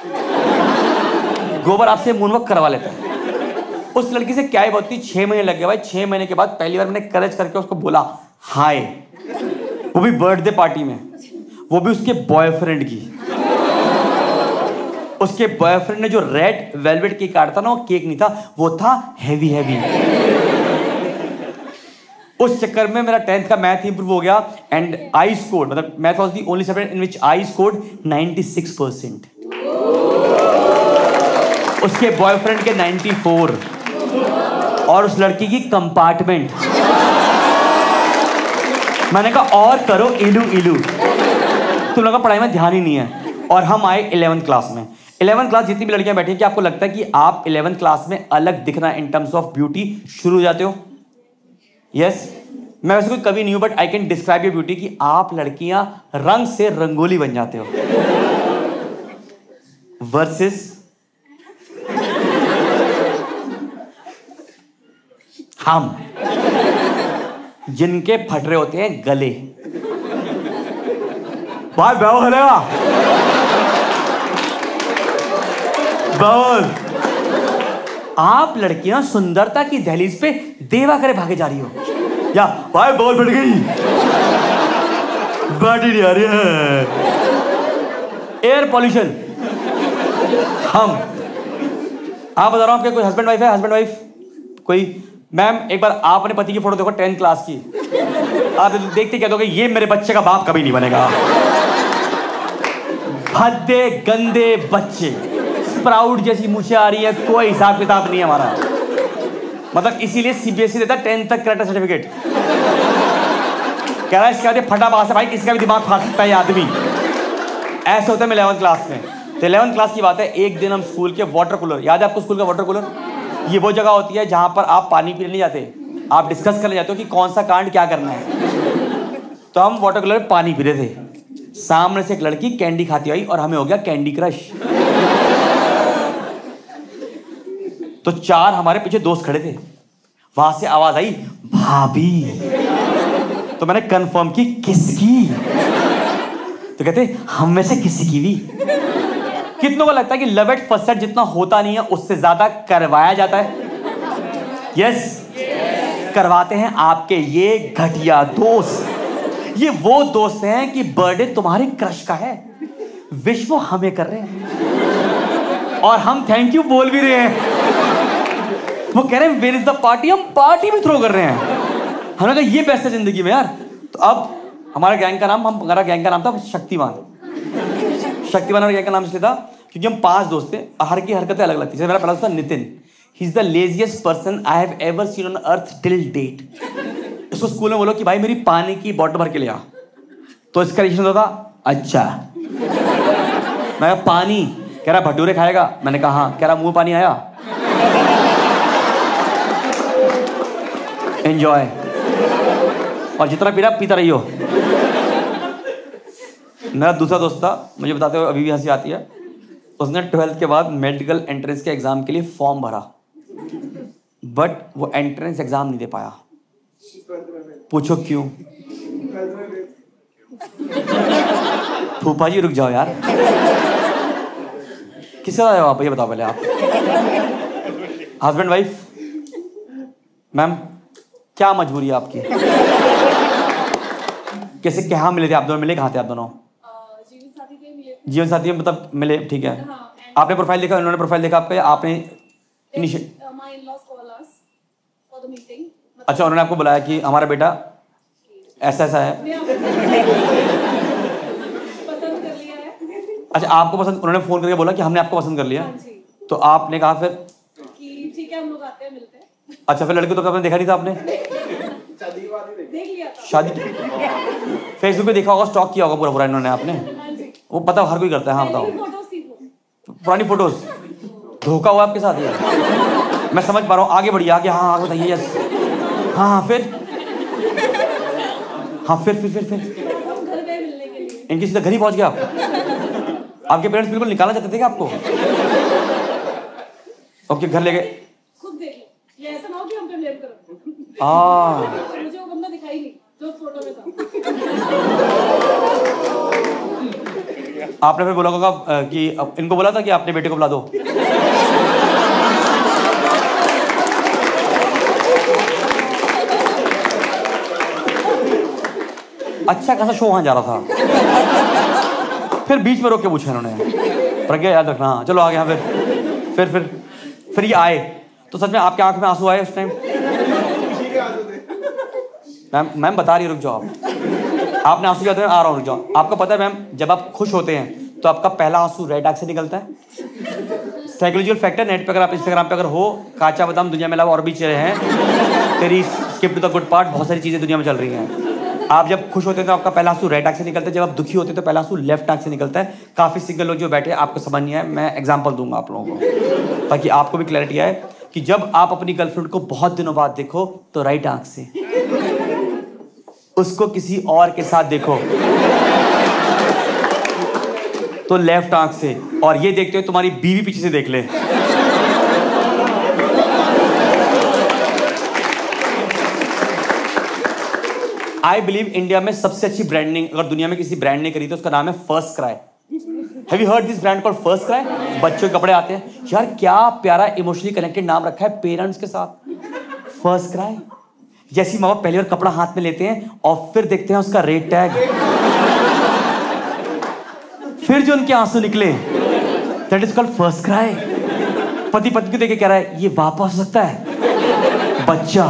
गोबर आपसे मूनवॉक करवा लेता है। उस लड़की से क्या ही बात थी, छह महीने लग गए भाई। छह महीने के बाद पहली बार मैंने करेज करके उसको बोला हाय, वो भी बर्थडे पार्टी में, वो भी उसके बॉयफ्रेंड की। उसके बॉयफ्रेंड ने जो रेड वेलवेट केक काटा था ना, वो केक नहीं था, वो था हैवी हैवी। उस चक्कर में मेरा टेंथ का मैथ इंप्रूव हो गया एंड आई स्कोर्ड, मतलब math was the only subject in which I scored ninety six percent. उसके बॉयफ्रेंड के नाइंटी फोर और उस लड़की की कंपार्टमेंट। मैंने कहा और करो इलू इलू, तुम लोगों का पढ़ाई में ध्यान ही नहीं है। और हम आए इलेवेंथ क्लास में। इलेवेंथ क्लास जितनी भी लड़कियां बैठी हैं, क्या आपको लगता है कि आप इलेवेंथ क्लास में अलग दिखना इन टर्म्स ऑफ ब्यूटी शुरू हो जाते हो? Yes yes? मैं वैसे कोई कवि नहीं हूं, but I can describe your beauty कि आप लड़कियां रंग से रंगोली बन जाते हो। वर्सेस हम जिनके फट रहे होते हैं गले। भाई बैव खलेगा बैव। आप लड़कियां सुंदरता की दहलीज पे देवा करे भागे जा रही हो, या भाई बॉल फट गई, बैटरी नहीं आ रही है, एयर पॉल्यूशन। हम आप बता रहा हूं आपके कोई हस्बैंड वाइफ है? हस्बैंड वाइफ कोई? मैम एक बार आप अपने पति की फोटो देखो टेंथ क्लास की, आप देखते क्या दोगे? ये मेरे बच्चे का बाप कभी नहीं बनेगा। भद्दे गंदे बच्चे, स्प्राउट जैसी मुझे आ रही है, कोई हिसाब किताब नहीं है हमारा। मतलब इसीलिए सीबीएसई देता टेंथ तक करेक्टर सर्टिफिकेट। कह रहा है इसके बाद फटा पास है भाई, किसी का भी दिमाग खा सकता है ये आदमी। ऐसे होता है मैं इलेवंथ क्लास में। तो इलेवंथ क्लास की बात है, एक दिन हम स्कूल के वाटर कूलर, याद है आपको स्कूल का वाटर कूलर? ये वो जगह होती है जहां पर आप पानी पीने नहीं जाते, आप डिस्कस करने जाते हो कि कौन सा कांड क्या करना है। तो हम वाटर कूलर में पानी पी रहे थे, सामने से एक लड़की कैंडी खाती आई और हमें हो गया कैंडी क्रश। तो चार हमारे पीछे दोस्त खड़े थे, वहां से आवाज आई भाभी। तो मैंने कंफर्म की किसकी? तो कहते हम में से किसी की भी। कितनों को लगता है कि लव एट फर्स्ट साइट जितना होता नहीं है उससे ज्यादा करवाया जाता है? Yes yes? करवाते हैं आपके ये घटिया दोस्त। ये वो दोस्त हैं कि बर्थडे तुम्हारे क्रश का है, विश वो हमें कर रहे हैं और हम थैंक यू बोल भी रहे हैं। वो कह रहे हैं वेयर इज द पार्टी, हम पार्टी भी थ्रो कर रहे हैं। हमने कहा ये बेस्ट है जिंदगी में यार। तो अब हमारा गैंग का नाम, हम हमारा गैंग का नाम था शक्तिमान। शक्तिमान हमारे गैंग का नाम इसलिए था क्योंकि हम पांच दोस्त थे, हर की हरकतें अलग अलग थी। मेरा पहला दोस्त था Nitin, he is the laziest person I have ever seen on earth till date. इसको स्कूल में बोलो कि भाई मेरी पानी की बॉटल भर के ले आ, तो इसका रिएक्शन होता था अच्छा। मैं कहा पानी, कह रहा भटूरे खाएगा, मैंने कहा हाँ, कह रहा मुंह पानी आया, एंजॉय, और जितना पी रहा पीता रहियो। मेरा दूसरा दोस्त था, मुझे बताते हुए अभी भी हंसी आती है, उसने ट्वेल्थ के बाद मेडिकल एंट्रेंस के एग्जाम के लिए फॉर्म भरा, बट वो एंट्रेंस एग्जाम नहीं दे पाया। पूछो क्यों? फूफा जी रुक जाओ यार, किससे आए हो आप ये बताओ पहले आप। Husband wife? मैम क्या मजबूरी है आपकी? कैसे कहाँ मिले थे आप दोनों? मिले कहाँ थे आप दोनों? जीवन साथी में मतलब मिले, ठीक है। हाँ, आपने प्रोफाइल देखा, उन्होंने प्रोफाइल देखा आपका, या आपने इनिशिएट? अच्छा, उन्होंने आपको बुलाया कि हमारा बेटा ऐसा ऐसा है। पसंद कर लिया है। अच्छा आपको पसंद, उन्होंने फोन करके बोला कि हमने आपको पसंद कर लिया। तो आपने कहा फिर कि ठीक है हम लोग आते हैं मिलते हैं। अच्छा फिर लड़के तो आपने देखा नहीं था आपने? देख लिया था। शादी फेसबुक पे देखा होगा, स्टॉक किया होगा पूरा पूरा इन्होंने आपने, वो पता हर कोई करता है। हाँ बताओ, पुरानी फोटोज धोखा हुआ आपके साथ ये मैं समझ पा रहा हूँ। आगे बढ़िए, आगे। हाँ हाँ बताइए। यस हाँ हाँ फिर हाँ फिर फिर फिर फिर घर गए मिलने के लिए। इनकी सीधा घर ही पहुंच गया आप? आपके पेरेंट्स बिल्कुल निकालना चाहते थे क्या आपको? ओके घर ले गए। खुद देख लो, ये ऐसा ना हो कि हम पे ब्लेम करो। आ मुझे वो बंदा दिखाई नहीं जो फोटो में था। आपने फिर बोला होगा कि इनको बोला था कि आपने बेटे को बुला दो। अच्छा खासा शो वहां जा रहा था, फिर बीच में रोक के पूछा इन्होंने, प्रज्ञा याद रखना। हाँ चलो आगे। हाँ फिर फिर फिर फिर ये आए तो सच में आपके आंख में आंसू आए उस टाइम? मैम मैम बता रही है, रुक जाओ आप। आपने आंसू जाते हैं, आ रहा हूँ रुक जाओ। आपको पता है मैम, जब आप खुश होते हैं तो आपका पहला आंसू रेड आंख से निकलता है, साइकोलॉजिकल फैक्टर नेट पे अगर आप इंस्टाग्राम पे अगर हो, काचा बादाम दुनिया में अलावा और भी चीजें हैं, तेरी skip to the good part, बहुत सारी चीजें दुनिया में चल रही हैं। आप जब खुश होते हैं तो आपका पहला आंसू राइट आंख से निकलता है, जब आप दुखी होते हैं तो पहला आंसू लेफ्ट आंख से निकलता है। काफी सिंगल लोग जो बैठे हैं आपको समझ नहीं आया, मैं एग्जांपल दूंगा आप लोगों को ताकि आपको भी क्लैरिटी आए कि जब आप अपनी गर्लफ्रेंड को बहुत दिनों बाद देखो तो राइट आंख से, उसको किसी और के साथ देखो तो लेफ्ट आंख से, और ये देखते हो तुम्हारी बीवी पीछे से देख ले। आई बिलीव इंडिया में सबसे अच्छी ब्रांडिंग अगर दुनिया में किसी ब्रांड ने करी तो उसका नाम है first cry. Have you heard this brand called first cry? बच्चों के कपड़े आते हैं यार, क्या प्यारा इमोशनली कनेक्टेड नाम रखा है पेरेंट्स के साथ, फर्स्ट क्राई। जैसी माँ बाप पहली बार कपड़ा हाथ में लेते हैं और फिर देखते हैं उसका रेट टैग, फिर जो उनके आंसू निकले, that is called first cry. पति पत्नी को देख के कह रहा है ये वापस हो सकता है, बच्चा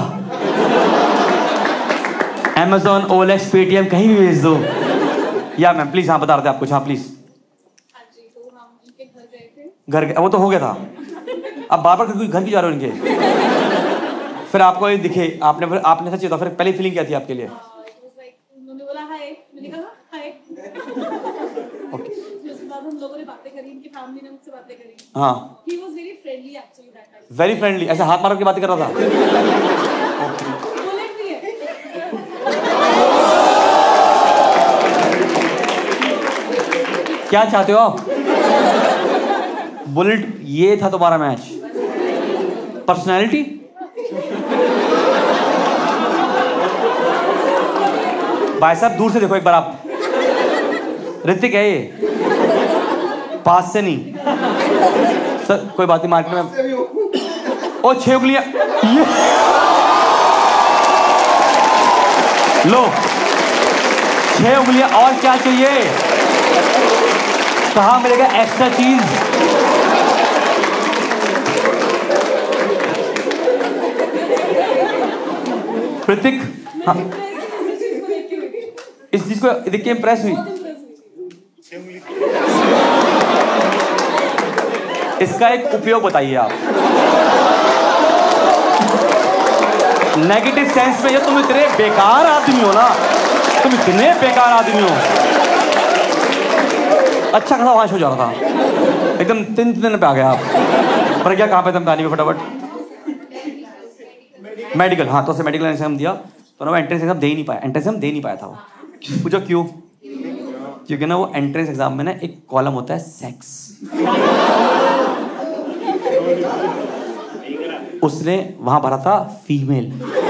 Amazon, O L X, Paytm कहीं भी भेज दो। या मैम प्लीज, हाँ बता रहे थे आप कुछ, हाँ प्लीज। हाँ जी, तो हम उनके घर गए थे। घर गए, वो तो हो गया था, अब बार बार घर क्यों जा रहे हो इनके? फिर आपको ये दिखे, आपने फिर आपने सच्ची था, फिर पहली फीलिंग क्या थी आपके लिए? उन्होंने बोला हाय, मैंने कहा हाय। ओके, उसके बाद हम लोगों ने बातें करी, इनकी फैमिली ने मुझसे बातें करी। हाँ, He was very friendly actually that time. Very friendly, ऐसे हाथ मार के बातें कर रहा था। बोले भी है। क्या चाहते हो आप? बुलेट, ये था तुम्हारा मैच? पर्सनैलिटी? भाई साहब दूर से देखो एक बार आप, ऋतिक है ये, पास से नहीं सर, कोई बात नहीं, मार्केट में ओ छह उंगलियां, ये लो छह उंगलियां, और क्या चाहिए? कहाँ मिलेगा एक्स्ट्रा चीज? ऋतिक, हाँ, इस चीज को देख के इम्प्रेस हुई। इसका एक उपयोग बताइए आप। नेगेटिव सेंस में, ये तुम इतने बेकार आदमी हो ना, तुम इतने बेकार आदमी हो। अच्छा खासा वहां हो जा रहा था, एकदम तीन दिन पे आ गया आप। पर क्या कहाँ पे तुम बतानी फटाफट? मेडिकल, हाँ, तो उसे मेडिकल एग्जाम दिया तो ना वो एंट्रेंस एग्जाम दे ही नहीं पाया, एंट्रेंस एग्जाम दे नहीं पाया था वो। पूछो क्यों? क्योंकि ना वो एंट्रेंस एग्जाम में ना एक कॉलम होता है सेक्स, उसने वहां भरा था फीमेल,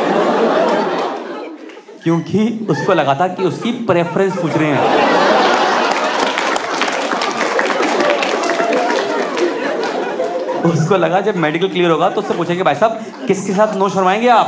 क्योंकि उसको लगा था कि उसकी प्रेफरेंस पूछ रहे हैं। उसको लगा जब मेडिकल क्लियर होगा तो उससे पूछेंगे भाई साहब किसके साथ नो शर्माएंगे आप?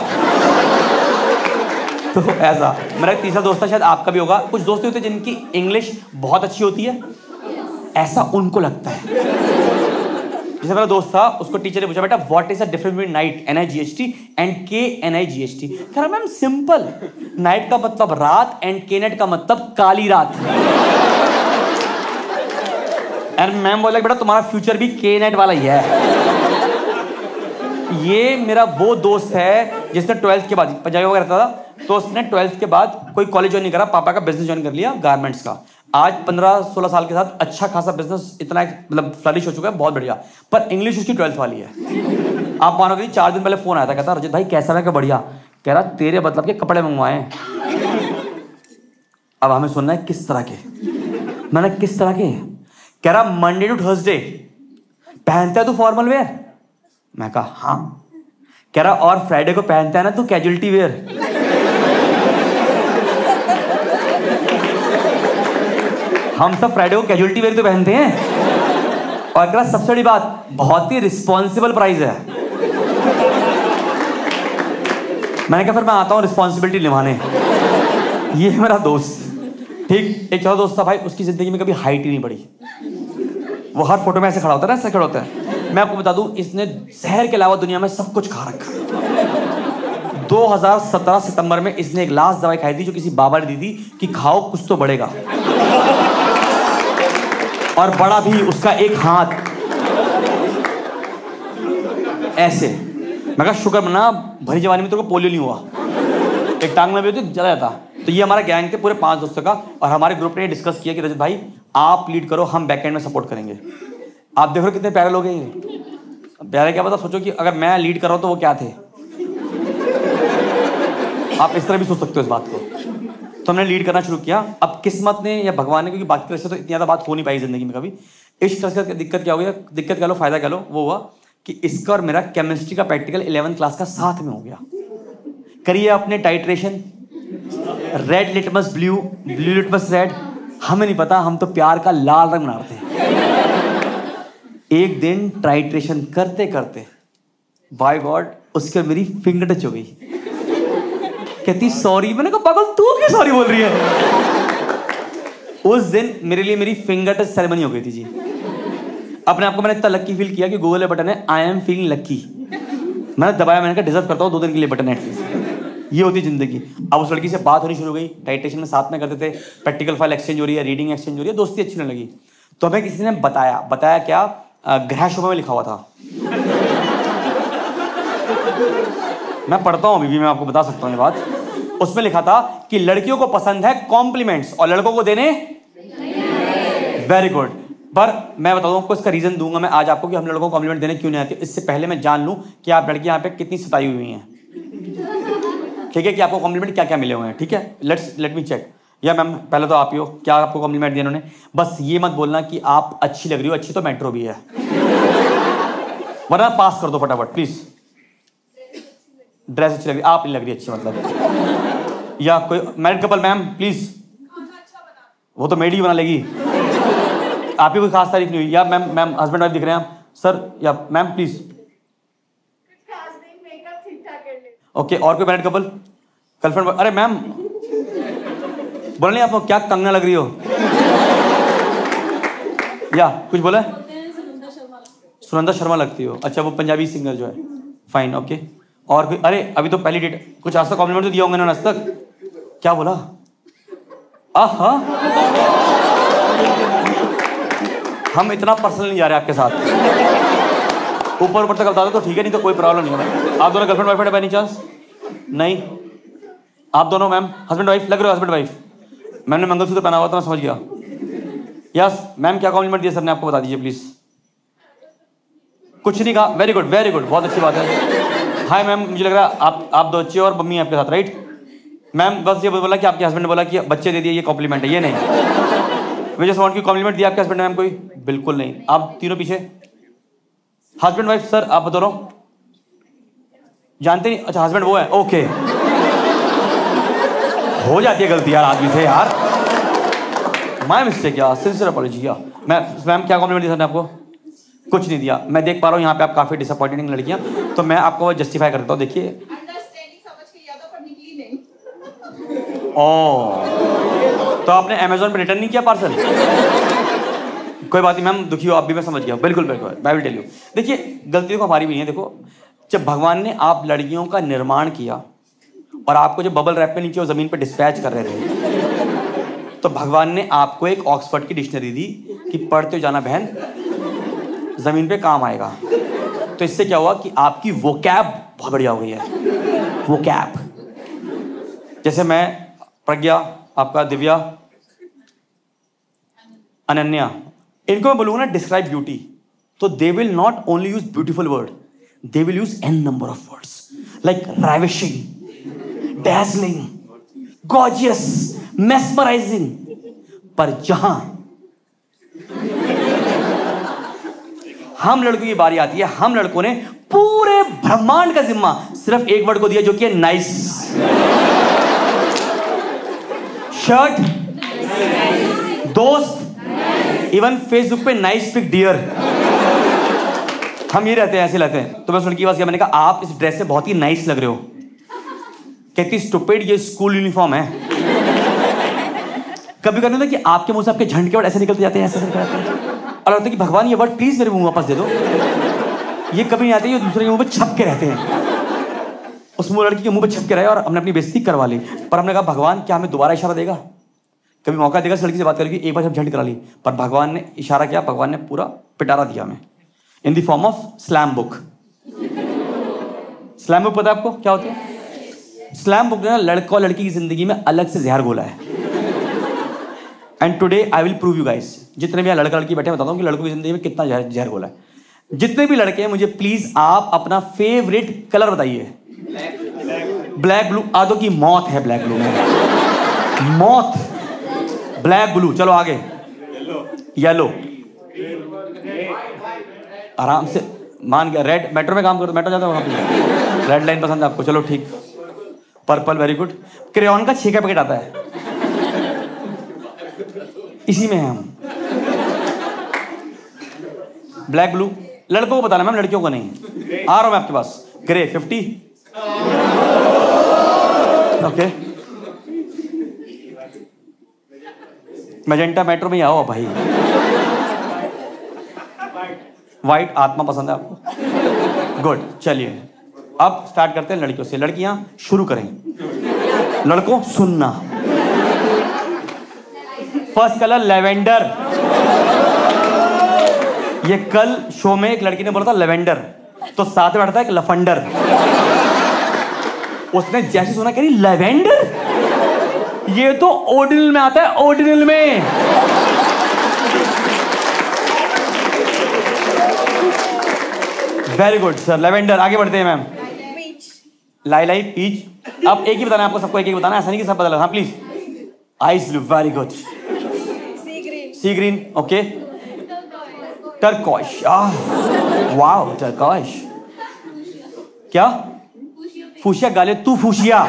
तो ऐसा मेरा एक तीसरा दोस्त था, शायद आपका भी होगा, कुछ दोस्त होते हैं जिनकी इंग्लिश बहुत अच्छी होती है, ऐसा उनको लगता है। जैसे मेरा दोस्त था, उसको टीचर ने पूछा बेटा what is the difference between night, N I G H T, and K N I G H T? कह रहा मैम सिंपल, नाइट का मतलब रात एंड के नेट का मतलब काली रात। एंड मैम बोला बेटा तुम्हारा फ्यूचर भी के नेट वाला ही है। ये मेरा वो दोस्त है जिसने ट्वेल्थ के बाद पंजाबी वगैरह रहता था, तो उसने ट्वेल्थ के बाद कोई कॉलेज ज्वाइन नहीं करा, पापा का बिजनेस ज्वाइन कर लिया गारमेंट्स का। आज पंद्रह सोलह साल के साथ अच्छा खासा बिजनेस, इतना मतलब फ्लरिश हो चुका है, बहुत बढ़िया। पर इंग्लिश उसकी ट्वेल्थ वाली है। आप मानोगे, चार दिन पहले फोन आया था, कहता रजत भाई कैसा है? क्या बढ़िया। कह रहा तेरे मतलब के कपड़े मंगवाए। अब हमें सुनना है किस तरह के। मैंने किस तरह के? कह रहा मंडे टू थर्सडे पहनता है तू फॉर्मल वेयर? मैं कहा हाँ। कह रहा और फ्राइडे को पहनता है ना तू कैजुअलिटी वेयर? हम सब फ्राइडे को कैजुअलिटी वेयर तो पहनते हैं। और कह रहा सबसे बड़ी बात, बहुत ही रिस्पॉन्सिबल प्राइस है। मैंने कहा फिर मैं आता हूँ रिस्पॉन्सिबिलिटी निभाने। ये है मेरा दोस्त, ठीक। एक चौथा दोस्त था भाई, उसकी जिंदगी में कभी हाइट ही नहीं बढ़ी। वो हर फोटो में ऐसे खड़ा होता है ना, ऐसे खड़ा होता है। मैं आपको बता दूं, इसने शहर के अलावा दुनिया में सब कुछ खा रखा है। दो हज़ार सत्रह सितंबर में इसने एक लास्ट दवाई खाई थी जो किसी बाबा ने दी थी कि खाओ कुछ तो बढ़ेगा, और बड़ा भी उसका एक हाथ। ऐसे। मैं कहा शुक्र मना भरी जवानी में तेरे को पोलियो नहीं हुआ, एक टांग में भी होती चला जाता। तो ये हमारा गैंग थे पूरे पांच दोस्तों का, और हमारे ग्रुप ने डिस्कस किया कि रजत भाई आप लीड करो, हम बैकएंड में सपोर्ट करेंगे। आप देखो कितने प्यारे लोग हैं ये। प्यारे क्या पता, सोचो कि अगर मैं लीड कर रहा हूं तो वो क्या थे। आप इस तरह भी सोच सकते हो इस बात को। तो हमने लीड करना शुरू किया। अब किस्मत ने या भगवान ने, क्योंकि बाकी तरह से तो इतनी ज़्यादा बात हो नहीं पाई जिंदगी में कभी, इस तरह से दिक्कत क्या हो गया, दिक्कत कह लो फायदा कह लो, वो हुआ कि इसका और मेरा केमिस्ट्री का प्रैक्टिकल इलेवेंथ क्लास का साथ में हो गया। करिए अपने titration, red litmus blue, blue litmus red, हमें नहीं पता, हम तो प्यार का लाल रंग बना रहे थे। एक दिन टाइट्रेशन करते करते बाय गॉड उसके मेरी फिंगर टच हो गई। कहती सॉरी। मैंने कहा पागल तू क्यों सॉरी बोल रही है। उस दिन मेरे लिए मेरी फिंगर टच सेरेमनी हो गई थी जी। अपने आप को मैंने इतना लक्की फील किया कि गूगल पे बटन है आई एम फीलिंग लक्की, मैंने दबाया, मैंने कहा डिजर्व करता हूँ दो दिन के लिए बटन एटलीस्ट। ये होती जिंदगी। अब उस लड़की से बात होनी शुरू हो गई, टाइट्रेशन में साथ में करते थे, प्रैक्टिकल फाइल एक्सचेंज हो रही है, रीडिंग एक्सचेंज हो रही है, दोस्ती अच्छी नहीं लगी। तो हमें किसी ने बताया, बताया क्या, ग्रह शोभा में लिखा हुआ था। मैं पढ़ता हूं अभी भी, मैं आपको बता सकता हूं ये बात। उसमें लिखा था कि लड़कियों को पसंद है कॉम्प्लीमेंट्स और लड़कों को देने वेरी गुड। पर मैं बता दूं आपको इसका रीजन दूंगा मैं आज आपको कि हम लड़कों को कॉम्प्लीमेंट देने क्यों नहीं आते। इससे पहले मैं जान लूं कि आप लड़की यहाँ पे कितनी सताई हुई हैं, ठीक है, कि आपको कॉम्प्लीमेंट क्या क्या मिले हुए हैं। ठीक है, लेट्स लेट मी चेक। या मैम पहले तो आप ही हो, क्या आपको कॉम्प्लीमेंट दिया उन्होंने? बस ये मत बोलना कि आप अच्छी लग रही हो, अच्छी तो मेट्रो भी है, वरना पास कर दो फटाफट प्लीज। ड्रेस अच्छी लग रही, आप नहीं लग रही अच्छी मतलब। या कोई मैरिड कपल मैम प्लीज, वो तो मेड ही बना लेगी, आपकी कोई खास तारीफ नहीं हुई। या मैम मैम हस्बैंड वाइफ दिख रहे हैं आप सर, या मैम प्लीज। ओके और कोई मैरिड कपल गर्लफ्रेंड? अरे मैम बोला नहीं आपको क्या कंगना लग रही हो, या कुछ बोला? सुनंदा शर्मा लगती हो, अच्छा वो पंजाबी सिंगर जो है, फाइन ओके। और कोई? अरे अभी तो पहली डेट, कुछ आज तक कॉम्प्लीमेंट तो दिया होंगे ना आज तक? क्या बोला? आहा हम इतना पर्सनल नहीं जा रहे आपके साथ, ऊपर ऊपर तक बता दो तो ठीक है, नहीं तो कोई प्रॉब्लम नहीं है। आप दोनों गर्लफ्रेंड वाइफ है बाय चांस? नहीं, आप दोनों मैम हस्बैंड वाइफ लग रहे हो, हस्बैंड वाइफ। मैंने मंगलसूत्र पहना हुआ था, मैं समझ गया। यस मैम क्या कॉम्प्लीमेंट दिया सर ने आपको, बता दीजिए प्लीज। कुछ नहीं कहा, वेरी गुड वेरी गुड, बहुत अच्छी बात है। हाय मैम, मुझे लग रहा है आप आप दो बच्चे और मम्मी आपके साथ, राइट? मैम बस ये बोला कि आपके हस्बैंड ने बोला कि बच्चे दे दिए, ये कॉम्प्लीमेंट है, ये नहीं। वे जस्ट वांट की कॉम्प्लीमेंट दिया आपके हस्बैंड ने मैम कोई? बिल्कुल नहीं। आप तीनों पीछे हस्बैंड वाइफ सर, आप बता रहा जानते नहीं? अच्छा हस्बैंड वो है, ओके। हो जाती है गलती यार आदमी से यार, माय मिस्टेक यार, सिंसियर अपॉलॉजी। या मैम मैम क्या कॉम्प्लीमेंट दिया सर ने आपको? कुछ नहीं दिया। मैं देख पा रहा हूँ यहाँ पे आप काफी डिसअपॉइंटिंग लड़कियां, तो मैं आपको जस्टिफाई करता हूँ। देखिए ओह, तो आपने अमेज़न पे रिटर्न नहीं किया पार्सल? कोई बात नहीं मैम, दुखी हो आप भी, मैं समझ गया। बिल्कुल बिल्कुल, मैं विल टेल यू। देखिए गलती तो हमारी भी नहीं है। देखो जब भगवान ने आप लड़कियों का निर्माण किया और आपको जब बबल रैप में नीचे वो जमीन पे डिस्पैच कर रहे थे, तो भगवान ने आपको एक ऑक्सफोर्ड की डिक्शनरी दी कि पढ़ते हो जाना बहन, जमीन पे काम आएगा। तो इससे क्या हुआ कि आपकी वोकैब बहुत बढ़िया हो गई है। वोकैब जैसे मैं, प्रज्ञा, आपका दिव्या, अनन्या, इनको मैं बोलूंगा ना डिस्क्राइब ब्यूटी, तो they will not only use beautiful word, they will use n number of words like ravishing, dazzling, gorgeous, mesmerizing. पर जहां हम लड़कों की बारी आती है, हम लड़कों ने पूरे ब्रह्मांड का जिम्मा सिर्फ एक वर्ड को दिया जो कि है नाइस। शर्ट, दोस्त, इवन फेसबुक पे नाइस पिक डियर, हम ये रहते हैं, ऐसे रहते हैं। तो मैं उस लड़की के पास गया, मैंने कहा आप इस ड्रेस से बहुत ही नाइस लग रहे हो। कहती स्टूपिड, ये स्कूल यूनिफॉर्म है। कभी कभी होता है कि आपके मुंह से आपके झंड के वर्ड ऐसे निकलते जाते हैं, ऐसे निकलते जाते हैं, और लगता है कि भगवान ये वर्ड प्लीज मेरे मुंह वापस दे दो। ये कभी नहीं आते, ये दूसरे के मुंह पे छप के रहते हैं। उस मुंह लड़की के मुंह पे छप के रहे और हमने अपनी बेइज्जती करवा ली। पर हमने कहा भगवान क्या हमें दोबारा इशारा देगा, कभी मौका देगा इस लड़की से बात करके? एक बार जब झंड करा ली, पर भगवान ने इशारा किया, भगवान ने पूरा पिटारा दिया हमें in the form of slam book. Slam book पता है आपको क्या होती है? स्लैम बुक ने ना लड़का और लड़की की जिंदगी में अलग से जहर घोला है। And today I will prove you guys, जितने भी यहाँ लड़का लड़की बैठे बताता हूँ कि लड़कों की जिंदगी में कितना जहर जहर घोला है। जितने भी लड़के हैं मुझे प्लीज आप अपना फेवरेट कलर बताइए। Black blue. आदो की मौत है ब्लैक ब्लू में, मौत। Black blue. चलो आगे। येलो। आराम से मान गया। रेड। मेट्रो में काम करते, मेट्रो जाता वहां पे रेड लाइन पसंद है आपको, चलो ठीक। Purple, very good. क्रेयॉन का छह का पैकेट आता है, इसी में है हम। ब्लैक ब्लू लड़कों को बताना मैम, लड़कियों को नहीं। आ रहा हूं मैं आपके पास। Grey fifty. Okay. Magenta metro में ही आओ भाई। व्हाइट आत्मा पसंद है आपको? गुड। चलिए अब स्टार्ट करते हैं लड़कियों से। लड़कियां शुरू करें, लड़कों सुनना। First colour lavender. ये कल शो में एक लड़की ने बोला था लेवेंडर, तो साथ में बैठा था एक लफंडर। उसने जैसे सुना कह रही लेवेंडर, ये तो ऑर्डिनल में आता है, ऑर्डिनल में। Very good sir, lavender. आगे बढ़ते हैं मैम। लाइलाई, पीच। अब एक ही बताना है आपको, सबको एक एक बताना है, ऐसा नहीं कि सब बदला। हाँ please. Ice blue, very good. Sea green, okay. Turquoise, wow turquoise. क्या? फूशिया गाले, तू फूशिया।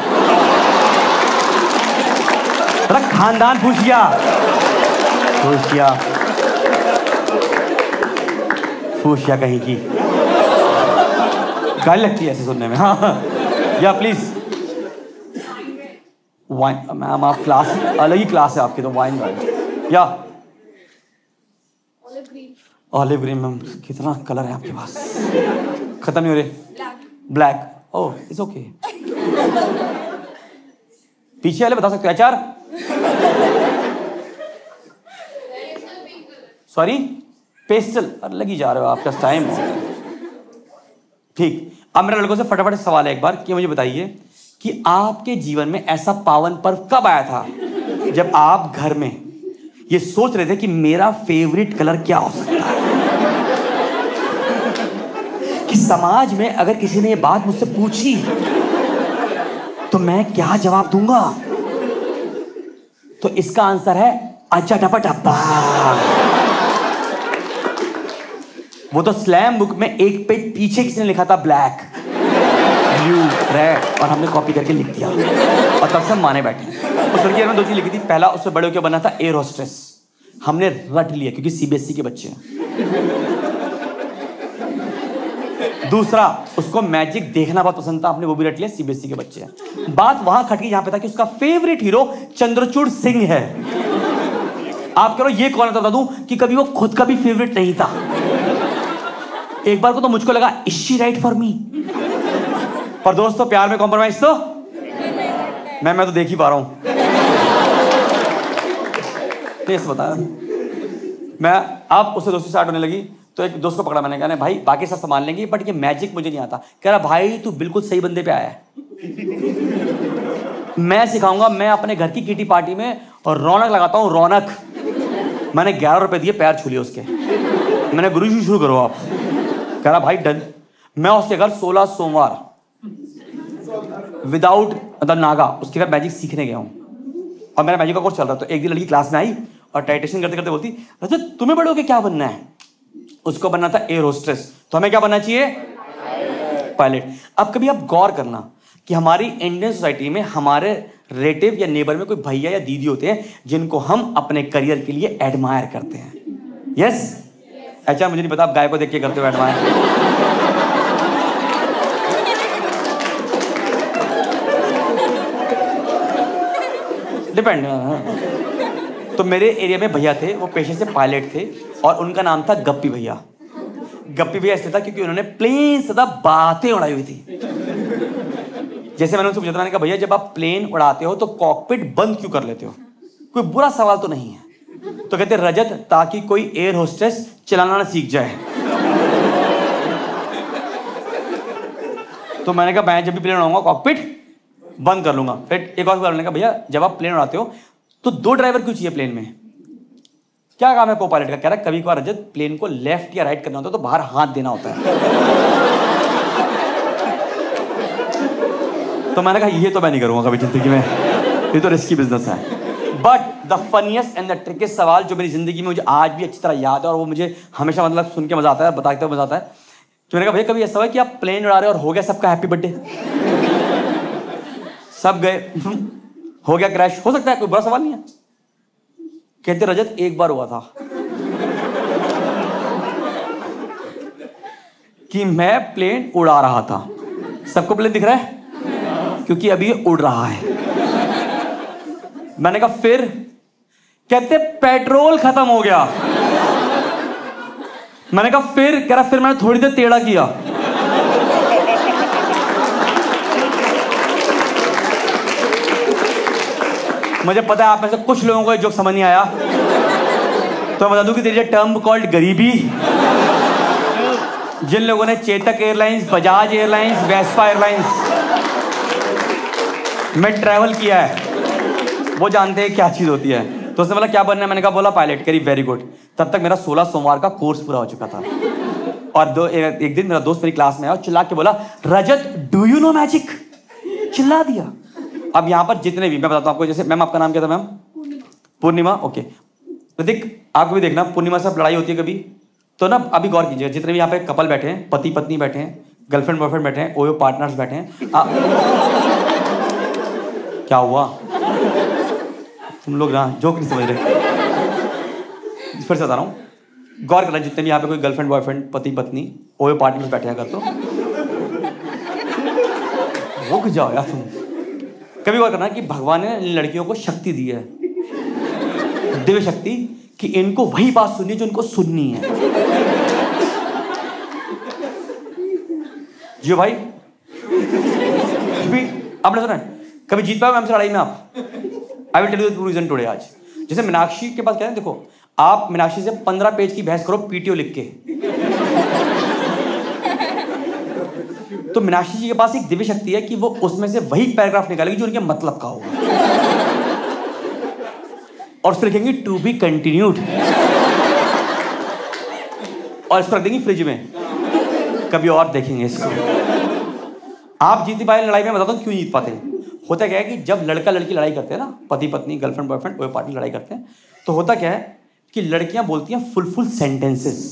रख खानदान फूशिया। फूशिया, फूशिया कहीं की गाली लगती है ऐसे सुनने में। हाँ या प्लीज। वाइन मैम, आप क्लास अलग ही क्लास है आपकी तो। वाइन वाइन या ऑलिव ग्रीन। मैम कितना कलर है आपके पास, खत्म नहीं हो रहे। ब्लैक। Oh it's okay. पीछे वाले बता सकते हो? HR, sorry pastel. लगी जा रहे हो आपका टाइम। ठीक। अब मेरे लड़कों से फटाफट सवाल है एक बार कि मुझे बताइए कि आपके जीवन में ऐसा पावन पर्व कब आया था जब आप घर में ये सोच रहे थे कि मेरा फेवरेट कलर क्या हो सकता है, कि समाज में अगर किसी ने ये बात मुझसे पूछी तो मैं क्या जवाब दूंगा? तो इसका आंसर है अच्छा टपा टप्पा। वो तो स्लैम बुक में एक पेज पीछे किसी ने लिखा था ब्लैक, ब्लू, रेड, और हमने कॉपी करके लिख दिया और तब से माने बैठे। उस लड़की ने दो चीज लिखी थी। पहला, उससे बड़े होकर बना था एयर होस्टेस। हमने रट लिया क्योंकि सीबीएसई के बच्चे हैं। दूसरा, उसको मैजिक देखना बहुत पसंद था, हमने वो भी रट लिया, सीबीएसई के बच्चे हैं। बात वहां खटकी जहां पे था कि उसका फेवरेट हीरो चंद्रचूड़ सिंह है। आप कह रहे हो ये कौन है? बता दूं कि कभी वो खुद का भी फेवरेट नहीं था। एक बार को तो मुझको लगा is she right for me, पर दोस्तों प्यार में कॉम्प्रोमाइज तो मैं मैं तो देख ही पा रहा हूं। टेस्ट बता। मैं अब उससे दोस्ती स्टार्ट होने लगी तो एक दोस्त को पकड़ा मैंने, कहा भाई बाकी सब संभाल लेंगे बट ये मैजिक मुझे नहीं आता। कह रहा भाई तू बिल्कुल सही बंदे पे आया है, मैं सिखाऊंगा। मैं अपने घर की किटी पार्टी में और रौनक लगाता हूं, रौनक। मैंने ग्यारह रुपए दिए, पैर छू लिए उसके। मैंने गुरु जी शुरू करो आप। कह रहा भाई डन। मैं उसके घर सोलह सोमवार विदाउट मतलब नागा उसके घर मैजिक सीखने गया हूँ और मेरा मैजिक का कोर्स चल रहा। तो एक दिन लड़की क्लास में आई और टाइटेशन करते करते बोलती, रजत तुम्हें बड़े होके क्या बनना है? उसको बनना था एयर होस्टेस। तो हमें क्या बनना चाहिए? पायलट। अब कभी आप गौर करना कि हमारी इंडियन सोसाइटी में हमारे रिलेटिव या नेबर में कोई भैया या दीदी होते हैं जिनको हम अपने करियर के लिए एडमायर करते हैं। यस? अच्छा मुझे नहीं पता आप गाय को देख के करते हो एडमायर। डिपेंड। तो मेरे एरिया में भैया थे, वो पेशे से पायलट थे और उनका नाम था गप्पी भैया। गप्पी भैया इसलिए था क्योंकि उन्होंने प्लेन सदा बातें उड़ाई हुई थी। जैसे मैंने उनसे पूछा था, मैंने कहा भैया जब आप प्लेन उड़ाते हो तो कॉकपिट बंद क्यों कर लेते हो? कोई बुरा सवाल तो नहीं है। तो कहते रजत ताकि कोई एयर होस्टेस चलाना ना सीख जाए। तो मैंने कहा मैं जब भी प्लेन उड़ाऊंगा कॉकपिट बंद कर लूंगा। फिर एक और बार मैंने कहा भैया जब आप प्लेन उड़ाते हो तो दो ड्राइवर क्यों चाहिए प्लेन में? क्या काम है को पायलट का? कह रहा कभी कभार रजत प्लेन को लेफ्ट या राइट करना होता है तो बाहर हाथ देना होता है। तो मैंने कहा ये तो मैं नहीं करूंगा कभी जिंदगी में, ये तो रिस्की बिजनेस है। But the funniest and the trickiest सवाल जो मेरी जिंदगी में मुझे आज भी अच्छी तरह याद है और वो मुझे हमेशा मतलब सुन के मजा आता है, बताते हुए मजा आता है। तो मैंने कहा भैया कभी ऐसा हुआ कि आप प्लेन उड़ा रहे हो और हो गया सबका हैप्पी बर्थडे, सब गए, हो गया क्रैश, हो सकता है, कोई बुरा सवाल नहीं है। कहते रजत एक बार हुआ था कि मैं प्लेन उड़ा रहा था, सबको प्लेन दिख रहा है क्योंकि अभी ये उड़ रहा है। मैंने कहा फिर? कहते पेट्रोल खत्म हो गया। मैंने कहा फिर? कह रहा फिर मैंने थोड़ी देर टेढ़ा किया। मुझे पता है आप में से कुछ लोगों को जो समझ नहीं आया, तो मैं बता दूं कि तेरी टर्म कॉल्ड गरीबी, जिन लोगों ने Chetak airlines, Bajaj airlines, Vespa airlines में ट्रैवल किया है वो जानते हैं क्या चीज होती है। तो उसने बोला क्या बनना है? मैंने कहा बोला पायलट। करी वेरी गुड। तब तक मेरा सोलह सोमवार का कोर्स पूरा हो चुका था। और दो एक, एक दिन मेरा दोस्त मेरी क्लास में आया और चिल्ला के बोला Rajat do you know magic, चिल्ला दिया। अब यहाँ पर जितने भी मैं बताता हूँ आपको, जैसे मैम आपका नाम क्या था मैम? पूर्णिमा। ओके ऋतिक आपको भी देखना पूर्णिमा से लड़ाई होती है कभी तो ना अभी गौर कीजिएगा, जितने भी यहाँ पे कपल बैठे हैं, पति पत्नी बैठे हैं, गर्लफ्रेंड बॉयफ्रेंड बैठे हैं, ओयो पार्टनर्स बैठे हैं, आ, क्या हुआ तुम लोग ना जोक नहीं समझ रहे। फिर से बता रहा हूँ, गौर करना जितने भी यहाँ पे कोई गर्लफ्रेंड बॉयफ्रेंड पति पत्नी ओयो पार्टनर्स बैठे हैं अगर तो रुक जाओ यार तुम। कभी गौर करना कि भगवान ने लड़कियों को शक्ति दी है, दिव्य शक्ति, कि इनको वही बात सुननी है जो इनको सुननी है। जियो भाई कभी आपने सुना है? कभी जीत पाओगे हमसे लड़ाई में आप? I will tell you the reason today. आज जैसे मीनाक्षी के पास क्या है, देखो आप मीनाक्षी से पंद्रह पेज की बहस करो पीटीओ लिख के, तो मीनाक्षी जी के पास एक दिव्य शक्ति है कि वो उसमें से वही पैराग्राफ निकालेगी जो उनके मतलब का होगा और उस पर लिखेंगे टू बी कंटिन्यूड और इसको रख देंगी फ्रिज में, कभी और देखेंगे इसको। आप जीती पाए लड़ाई में, बताता हूं क्यों जीत पाते हैं। होता क्या है कि जब लड़का लड़की लड़ाई करते हैं ना, पति पत्नी गर्लफ्रेंड बॉयफ्रेंड ओए पार्टनर लड़ाई करते हैं, तो होता क्या है कि लड़कियां बोलती हैं फुल फुल सेंटेंसेस।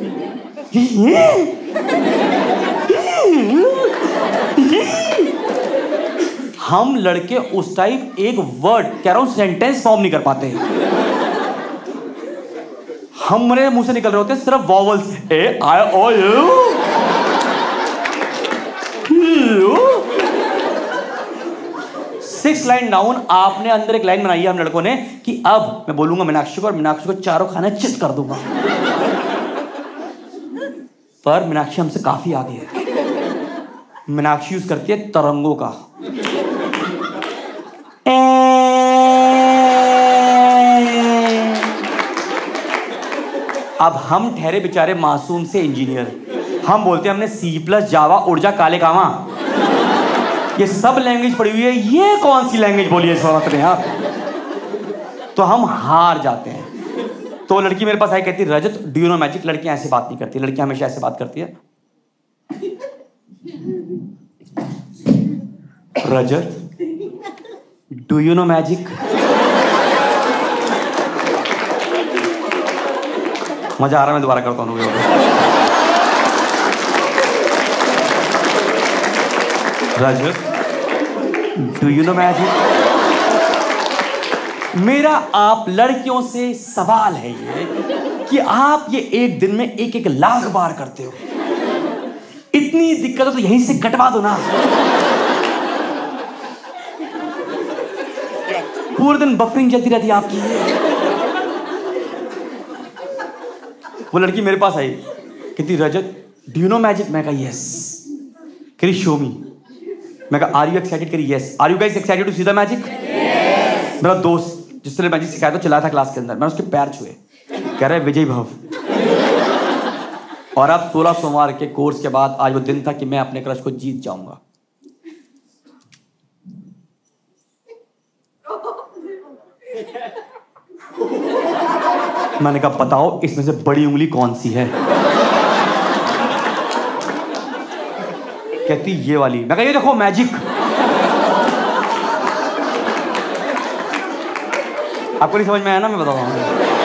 हम लड़के उस टाइप एक वर्ड कह रहा हूं सेंटेंस फॉर्म नहीं कर पाते। हमारे मुंह से निकल रहे होते हैं सिर्फ vowels, A I O U. Six line down आपने अंदर एक लाइन बनाई है हम लड़कों ने कि अब मैं बोलूंगा मीनाक्षी को और मीनाक्षी को चारों खाने चित कर दूंगा। पर मीनाक्षी हमसे काफी आगे है। मीनाक्षी यूज करती है तरंगों का। अब हम ठहरे बेचारे मासूम से इंजीनियर, हम बोलते हैं हमने सी प्लस जावा उड़ जा काले कामा, ये सब लैंग्वेज पढ़ी हुई है, ये कौन सी लैंग्वेज बोली है इस वक्त में यार। तो हम हार जाते हैं। तो लड़की मेरे पास आई, कहती Rajat do you know magic. लड़कियां ऐसे बात नहीं करती, लड़कियां हमेशा ऐसे बात करती है, Rajat do you know magic. मजा आ रहा है, मैं दोबारा करता हूँ। Rajat do you know magic. मेरा आप लड़कियों से सवाल है ये कि आप ये एक दिन में एक एक लाख बार करते हो, इतनी दिक्कत हो तो यहीं से कटवा दो ना। पूरे दिन बफरिंग चलती रहती है आपकी। वो लड़की मेरे पास आई, कहती Rajat do you know magic. मैं कहा यस। करी शो मी। मैं कहा आर यू एक्साइटेड? करी yes. Are you guys excited to see the magic? मेरा दोस्त जिसने मैजिक सिखाया था चला था क्लास के अंदर, मैं उसके पैर छुए, कह रहा है विजय भव। और अब सोलह सोमवार के कोर्स के बाद आज वो दिन था कि मैं अपने क्रश को जीत जाऊंगा। मैंने कहा बताओ इसमें से बड़ी उंगली कौन सी है? कहती ये वाली। मैं कहा ये देखो मैजिक। आपको नहीं समझ में आया ना, मैं बता रहा हूं।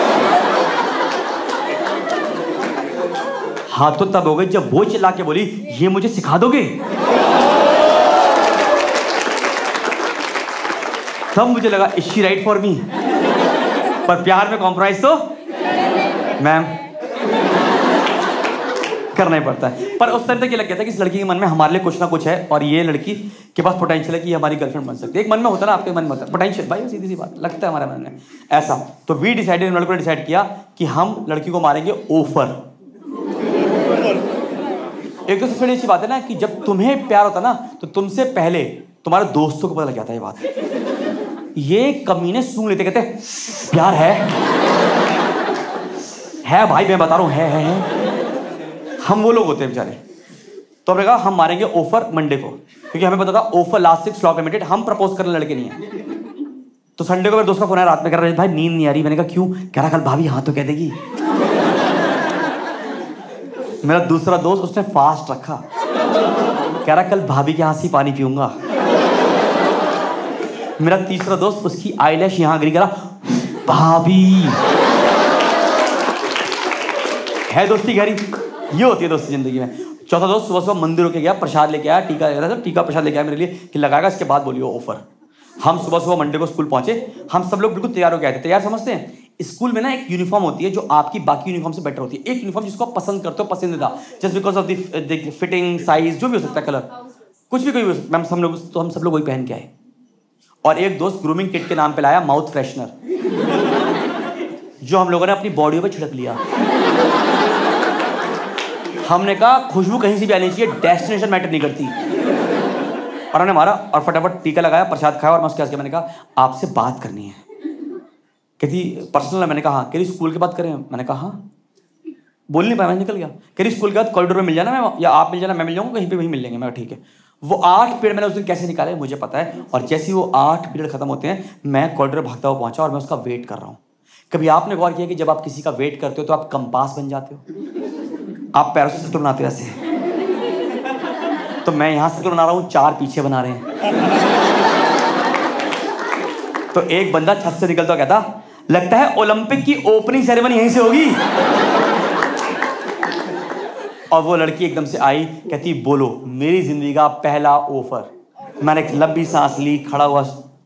हाथ तो तब हो गई जब वो चिल्ला के बोली ये मुझे सिखा दोगे? तब मुझे लगा is she right for me? पर प्यार में कॉम्प्रोमाइज तो मैम करना ही पड़ता है। पर उस टाइम तक ये लग गया था कि इस लड़की के मन में हमारे लिए कुछ ना कुछ है और ये लड़की के पास पोटेंशियल है कि हमारी गर्लफ्रेंड बन सकती है। एक मन में होता है ना, आपके मन में होता है पोटेंशियल, भाई सीधी सी बात लगता है हमारे मन में ऐसा। तो वी डिसाइडेड, लड़कों ने डिसाइड किया कि हम लड़की को मारेंगे ऑफर। एक तो सबसे बड़ी अच्छी बात है ना कि जब तुम्हें प्यार होता ना तो तुमसे पहले तुम्हारे दोस्तों को पता लग जाता है ये बात। ये कमीने सूंघ लेते, कहते प्यार है है भाई, मैं बता रहा हूं है, है, है। हम वो लोग होते हैं बेचारे। तो हमने कहा हम मारेंगे ऑफर मंडे को, क्योंकि हमें पता था offer last six slot limited, हम प्रपोज करने लड़के नहीं है। तो संडे को मेरे दोस्त का फोन आया रात में, कह रहा भाई नींद नहीं आ रही। मैंने कहा क्यों? कह रहा कल भाभी हाँ तो कह देगी। मेरा दूसरा दोस्त उसने फास्ट रखा, कह रहा कल भाभी के हाथ से पानी पीऊंगा। मेरा तीसरा दोस्त उसकी आईलैश यहां गिरी, कह रहा भाभी। है दोस्ती गहरी, ये होती है दोस्ती जिंदगी में। चौथा दोस्त सुबह सुबह मंदिर होके गया, प्रसाद लेके आया, टीका ले रहा था, टीका प्रसाद लेके आया मेरे लिए कि लगाएगा, इसके बाद बोलियो ऑफर। हम सुबह सुबह मंडे को स्कूल पहुंचे, हम सब लोग बिल्कुल तैयार हो गए थे। तैयार समझते हैं? स्कूल में ना एक यूनिफॉर्म होती है जो आपकी बाकी यूनिफॉर्म से बेटर होती है। एक यूनिफॉर्म जिसको आप पसंद करते हो, पसंदीदा, just because of the fitting, size, जो भी हो सकता है, कलर, कुछ भी कोई भी हो सकता है। हम लोग तो हम सब लोग वही पहन के आए। और एक दोस्त ग्रूमिंग किट के नाम पे लाया माउथ फ्रेशनर, जो हम लोगों ने अपनी बॉडी पे छिड़क लिया। हमने कहा खुशबू कहीं से भी आनी चाहिए, डेस्टिनेशन मैटर नहीं करती। और हमने मारा और फटाफट टीका लगाया, प्रसाद खाया और मैं उसके आगे मैंने कहा आपसे बात करनी है। कहती पर्सनल है? मैंने कहा हाँ। कह रही स्कूल की बात करें? मैंने कहा हाँ। बोल नहीं पाया, मैं निकल गया। कह रही स्कूल के बाद कॉरिडोर में मिल जाना, मैं या आप मिल जाना, मैं मिल जाऊंगा, कहीं पे वहीं मिल लेंगे। मैं ठीक है। वो आठ पीरियड मैंने उस दिन कैसे निकाले मुझे पता है। और जैसे ही वो आठ पीरियड खत्म होते हैं मैं कॉरिडोर भागता हुआ पहुंचा और मैं उसका वेट कर रहा हूँ। कभी आपने गौर किया कि जब आप किसी का वेट करते हो तो आप कंपास बन जाते हो? आप पैरों से सर्कल बनाते वैसे। तो मैं यहां सर्कल बना रहा हूं, चार पीछे बना रहे हैं। तो एक बंदा छत से निकलता कहता लगता है ओलंपिक की ओपनिंग सेरेमनी यहीं से होगी। और वो लड़की एकदम से आई, कहती बोलो मेरी जिंदगी का पहला ऑफर। मैंने एक लंबी सांस ली, खड़ा हुआ,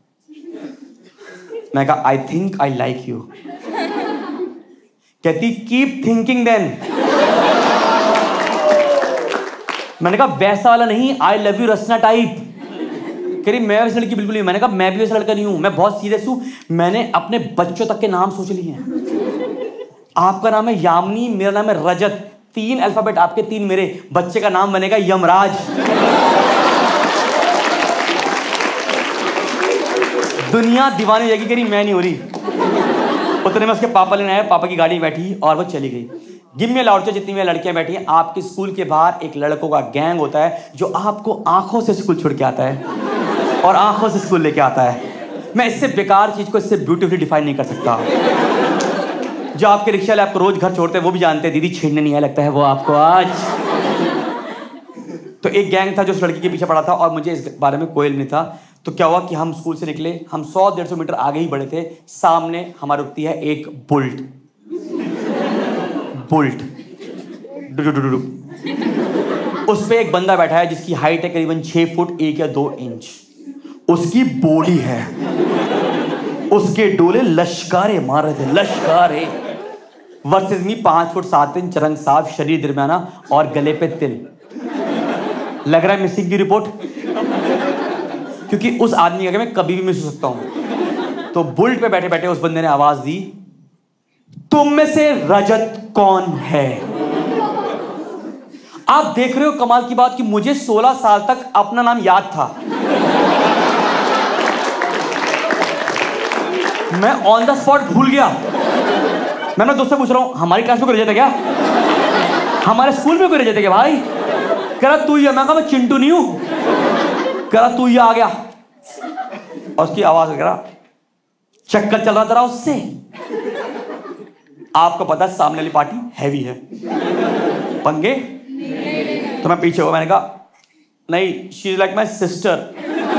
मैं कहा I think I like you. कहती कीप थिंकिंग देन। मैंने कहा वैसा वाला नहीं, I love you Rachna type. कह रही मैं वैसे लड़की बिल्कुल नहीं। मैंने कहा मैं भी वैसा लड़का नहीं हूं, मैं बहुत सीरियस हूं। मैंने अपने बच्चों तक के नाम सोच लिए हैं। आपका नाम है यामिनी, मेरा नाम है रजत, तीन अल्फाबेट आपके तीन मेरे, बच्चे का नाम बनेगा यमराज। दुनिया दीवानी हो जाएगी। कह रही मैं नहीं हो रही। उतने में उसके पापा लेने आए, पापा की गाड़ी में बैठी और वो चली गई। गिव मी अलाउड, जितनी भी लड़कियां बैठी हैं, आपके स्कूल के बाहर एक लड़कों का गैंग होता है जो आपको आंखों से स्कूल छोड़ के आता है और आंखों से स्कूल लेके आता है। मैं इससे बेकार चीज को इससे ब्यूटीफुली डिफाइन नहीं कर सकता। जो आपके रिक्शा वाले आपको रोज घर छोड़ते हैं वो भी जानते हैं दीदी छेड़ने नहीं आया लगता है वो आपको आज। तो एक गैंग था जो उस लड़की के पीछे पड़ा था और मुझे इस बारे में कोई नहीं था। तो क्या हुआ कि हम स्कूल से निकले, हम सौ डेढ़ सौ मीटर आगे ही बढ़े थे, सामने हमारी रुकती है एक बुल्ट। बुल्ट उस पे एक बंदा बैठा है जिसकी हाइट है करीबन छह फुट एक या दो इंच। उसकी बॉडी है, उसके डोले लश्कारे मार रहे थे, लश्कारे। वर्सेस मी पांच फुट सात इंच, रंग साफ, शरीर दरमियाना और गले पे तिल। लग रहा है मिसिंग की रिपोर्ट, क्योंकि उस आदमी के आगे मैं कभी भी मिस हो सकता हूं। तो बुल्ट पे बैठे बैठे उस बंदे ने आवाज दी, तुम में से रजत कौन है? आप देख रहे हो कमाल की बात कि मुझे सोलह साल तक अपना नाम याद था। मैं ऑन द स्पॉट भूल गया। मैं अपने दोस्त से पूछ रहा हूं हमारी क्लास में कोई रजत है क्या? हमारे स्कूल में कोई रजत है क्या भाई? कह रहा तू ही है। मैं कहा मैं चिंटू नहीं हूं। कह रहा तू ही आ गया। और उसकी आवाज कह रहा चक्कर चल रहा था उससे। आपको पता है सामने वाली पार्टी हैवी है, पंगे। तो मैं पीछे हुआ, मैंने कहा नहीं, she is like my sister.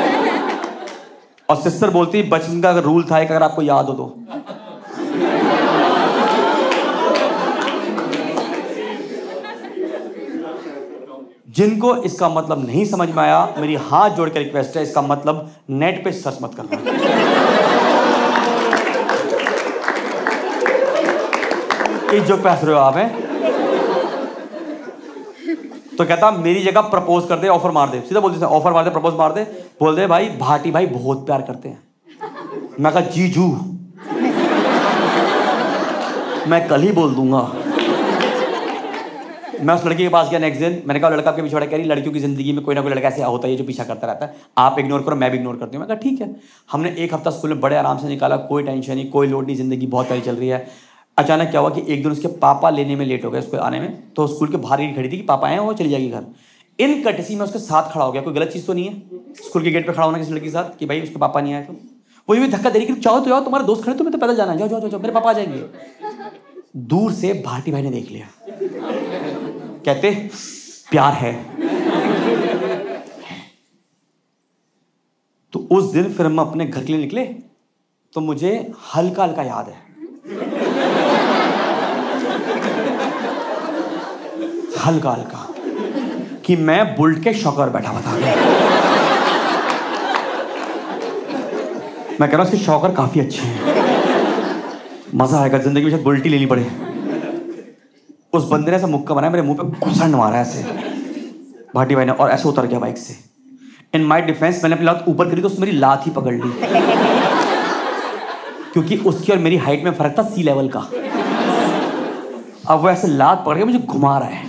और सिस्टर बोलती बचपन का रूल था एक, अगर आपको याद हो तो। जिनको इसका मतलब नहीं समझ में आया, मेरी हाथ जोड़ के रिक्वेस्ट है, इसका मतलब नेट पे सर्च मत करना। इस जो पैस रहे हो आप हैं। तो कहता मेरी जगह प्रपोज कर दे, ऑफर मार दे, सीधा बोलते ऑफर मार दे, प्रपोज मार दे। बोल दे भाई भाटी भाई बहुत प्यार करते हैं। मैं कहा जीजू मैं कल ही बोल दूंगा। मैं उस लड़की के पास गया नेक्स्ट दिन, मैंने कहा लड़का आपके पीछे पड़ा, कह रही लड़कियों की जिंदगी में कोई ना कोई लड़का ऐसे होता है जो पीछा करता रहता है, आप इग्नोर करो मैं भी इग्नोर करती हूँ। मैं कहा ठीक है। हमने एक हफ्ता स्कूल में बड़े आराम से निकाला, कोई टेंशन नहीं, कोई लोड नहीं, जिंदगी बहुत प्यारी चल रही है। अचानक क्या हुआ कि एक दिन उसके पापा लेने में लेट हो गए उसको आने में, तो स्कूल के बाहर ही खड़ी थी कि पापा आए वो चली जाएगी घर। इन कटसी में उसके साथ खड़ा हो गया, कोई गलत चीज़ तो नहीं है स्कूल के गेट पे खड़ा होना किसी लड़की के साथ कि भाई उसके पापा नहीं आए। तो वो ये भी धक्का दे रही कि चाहो तो जाओ, तुम्हारे दोस्त खड़े, तुम्हें तो पैदल जाना है, जाओ जाओ जाओ मेरे पापा आ जाएंगे। दूर से भाटी भाई ने देख लिया, कहते प्यार है। तो उस दिन फिर हम अपने घर के लिए निकले, तो मुझे हल्का हल्का याद है, हल्का हल्का कि मैं बुलेट के शौकर बैठा हुआ था। मैं कह रहा हूं उसके शौकर काफी अच्छे हैं, मजा आएगा जिंदगी में, शायद बुलेट ही लेनी पड़े। उस बंदे ने ऐसा मुक्का मारा, मेरे मुंह पे घुसंड मारा ऐसे भाटी भाई ने, और ऐसे उतर गया बाइक से। इन माई डिफेंस मैंने अपनी लात ऊपर करी तो उसने मेरी लात ही पकड़ ली, क्योंकि उसकी और मेरी हाइट में फर्क था सी लेवल का। अब वो ऐसे लात पकड़ के मुझे घुमा रहा है।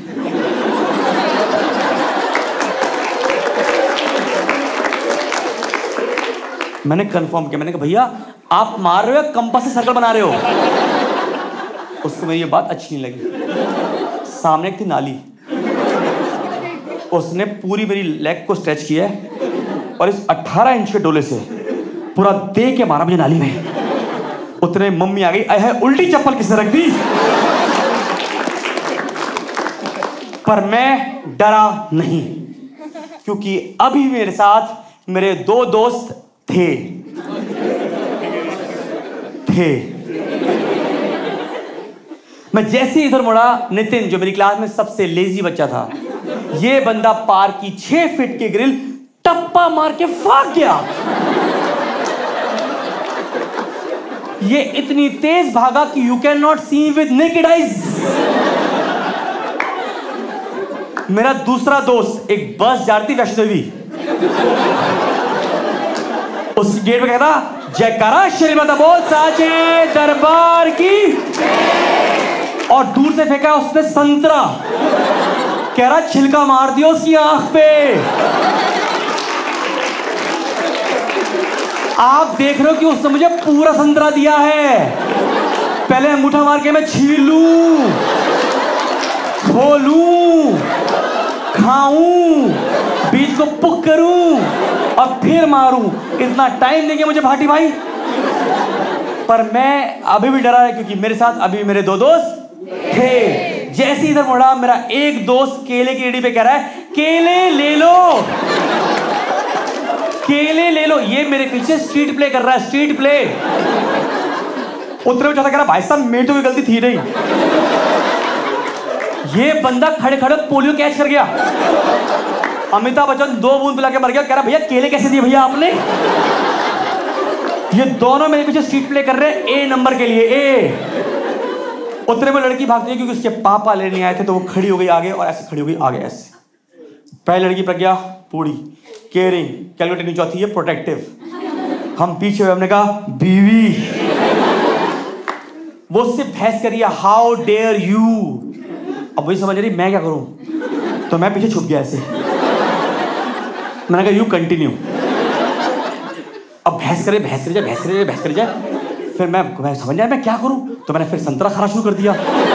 मैंने कंफर्म किया, मैंने कहा भैया आप मार रहे हो या कंपास से सर्कल बना रहे हो। उसको मेरी ये बात अच्छी नहीं लगी। सामने एक थी नाली, उसने पूरी मेरी लेग को स्ट्रेच किया है और इस अठारह इंच के डोले से पूरा दे के मारा मुझे नाली में। उतने मम्मी आ गई, अरे उल्टी चप्पल किसने रख दी। पर मैं डरा नहीं, क्योंकि अभी मेरे साथ मेरे दो दोस्त थे थे मैं जैसे इधर मुड़ा, नितिन जो मेरी क्लास में सबसे लेजी बच्चा था, ये बंदा पार्क की छह फीट की ग्रिल टप्पा मार के फाक गया। ये इतनी तेज भागा कि you can not see with naked eyes. मेरा दूसरा दोस्त, एक बस जाती वैष्णो देवी, उस गेट में कहता जयकारा श्री माता बोल साचे दरबार की, और दूर से फेंका उसने संतरा, कह रहा छिलका मार दिया उसकी आंख पे। आप देख रहे हो कि उसने मुझे पूरा संतरा दिया है। पहले अंगूठा मार के मैं छीलूं, खोलूं, खाऊं, बीज को पुक करूं और फिर मारूं। इतना टाइम देंगे मुझे भाटी भाई। पर मैं अभी भी डरा है, क्योंकि मेरे साथ अभी मेरे दो दोस्त थे। जैसे इधर मुड़ा, मेरा एक दोस्त केले की रेडी पे कह रहा है केले ले लो, केले ले लो। ये मेरे पीछे स्ट्रीट प्ले कर रहा है, स्ट्रीट प्ले। उतरे में जाता कह रहा भाई साहब मेरी तो कोई गलती थी नहीं। ये बंदा खड़े खड़े पोलियो कैच कर गया। अमिताभ बच्चन दो बूंद पिला के मर गया, कह रहा भैया केले कैसे दिए भैया आपने। ये दोनों मेरे पीछे स्ट्रीट प्ले कर रहे हैं ए नंबर के लिए, ए। उतरे में लड़की भागती है क्योंकि उसके पापा लेने आए थे, तो वो खड़ी हो गई आगे और ऐसे खड़ी हो गई आगे ऐसे। पहली लड़की प्रज्ञा पूरी केयरिंग, कैलकुलेटिंग, चौथी है प्रोटेक्टिव। हम पीछे हुए, हमने कहा बीवी। वो उससे बहस करिए हाउ डेयर यू। अब वही समझ रही मैं क्या करूं, तो मैं पीछे छुप गया ऐसे। मैंने कहा यू कंटिन्यू। अब बहस करे बहस करे जाए बहस करे जाए बहस करे जाए फिर मैं मैं समझ नहीं आया मैं क्या करूं, तो मैंने फिर संतरा खाना शुरू कर दिया।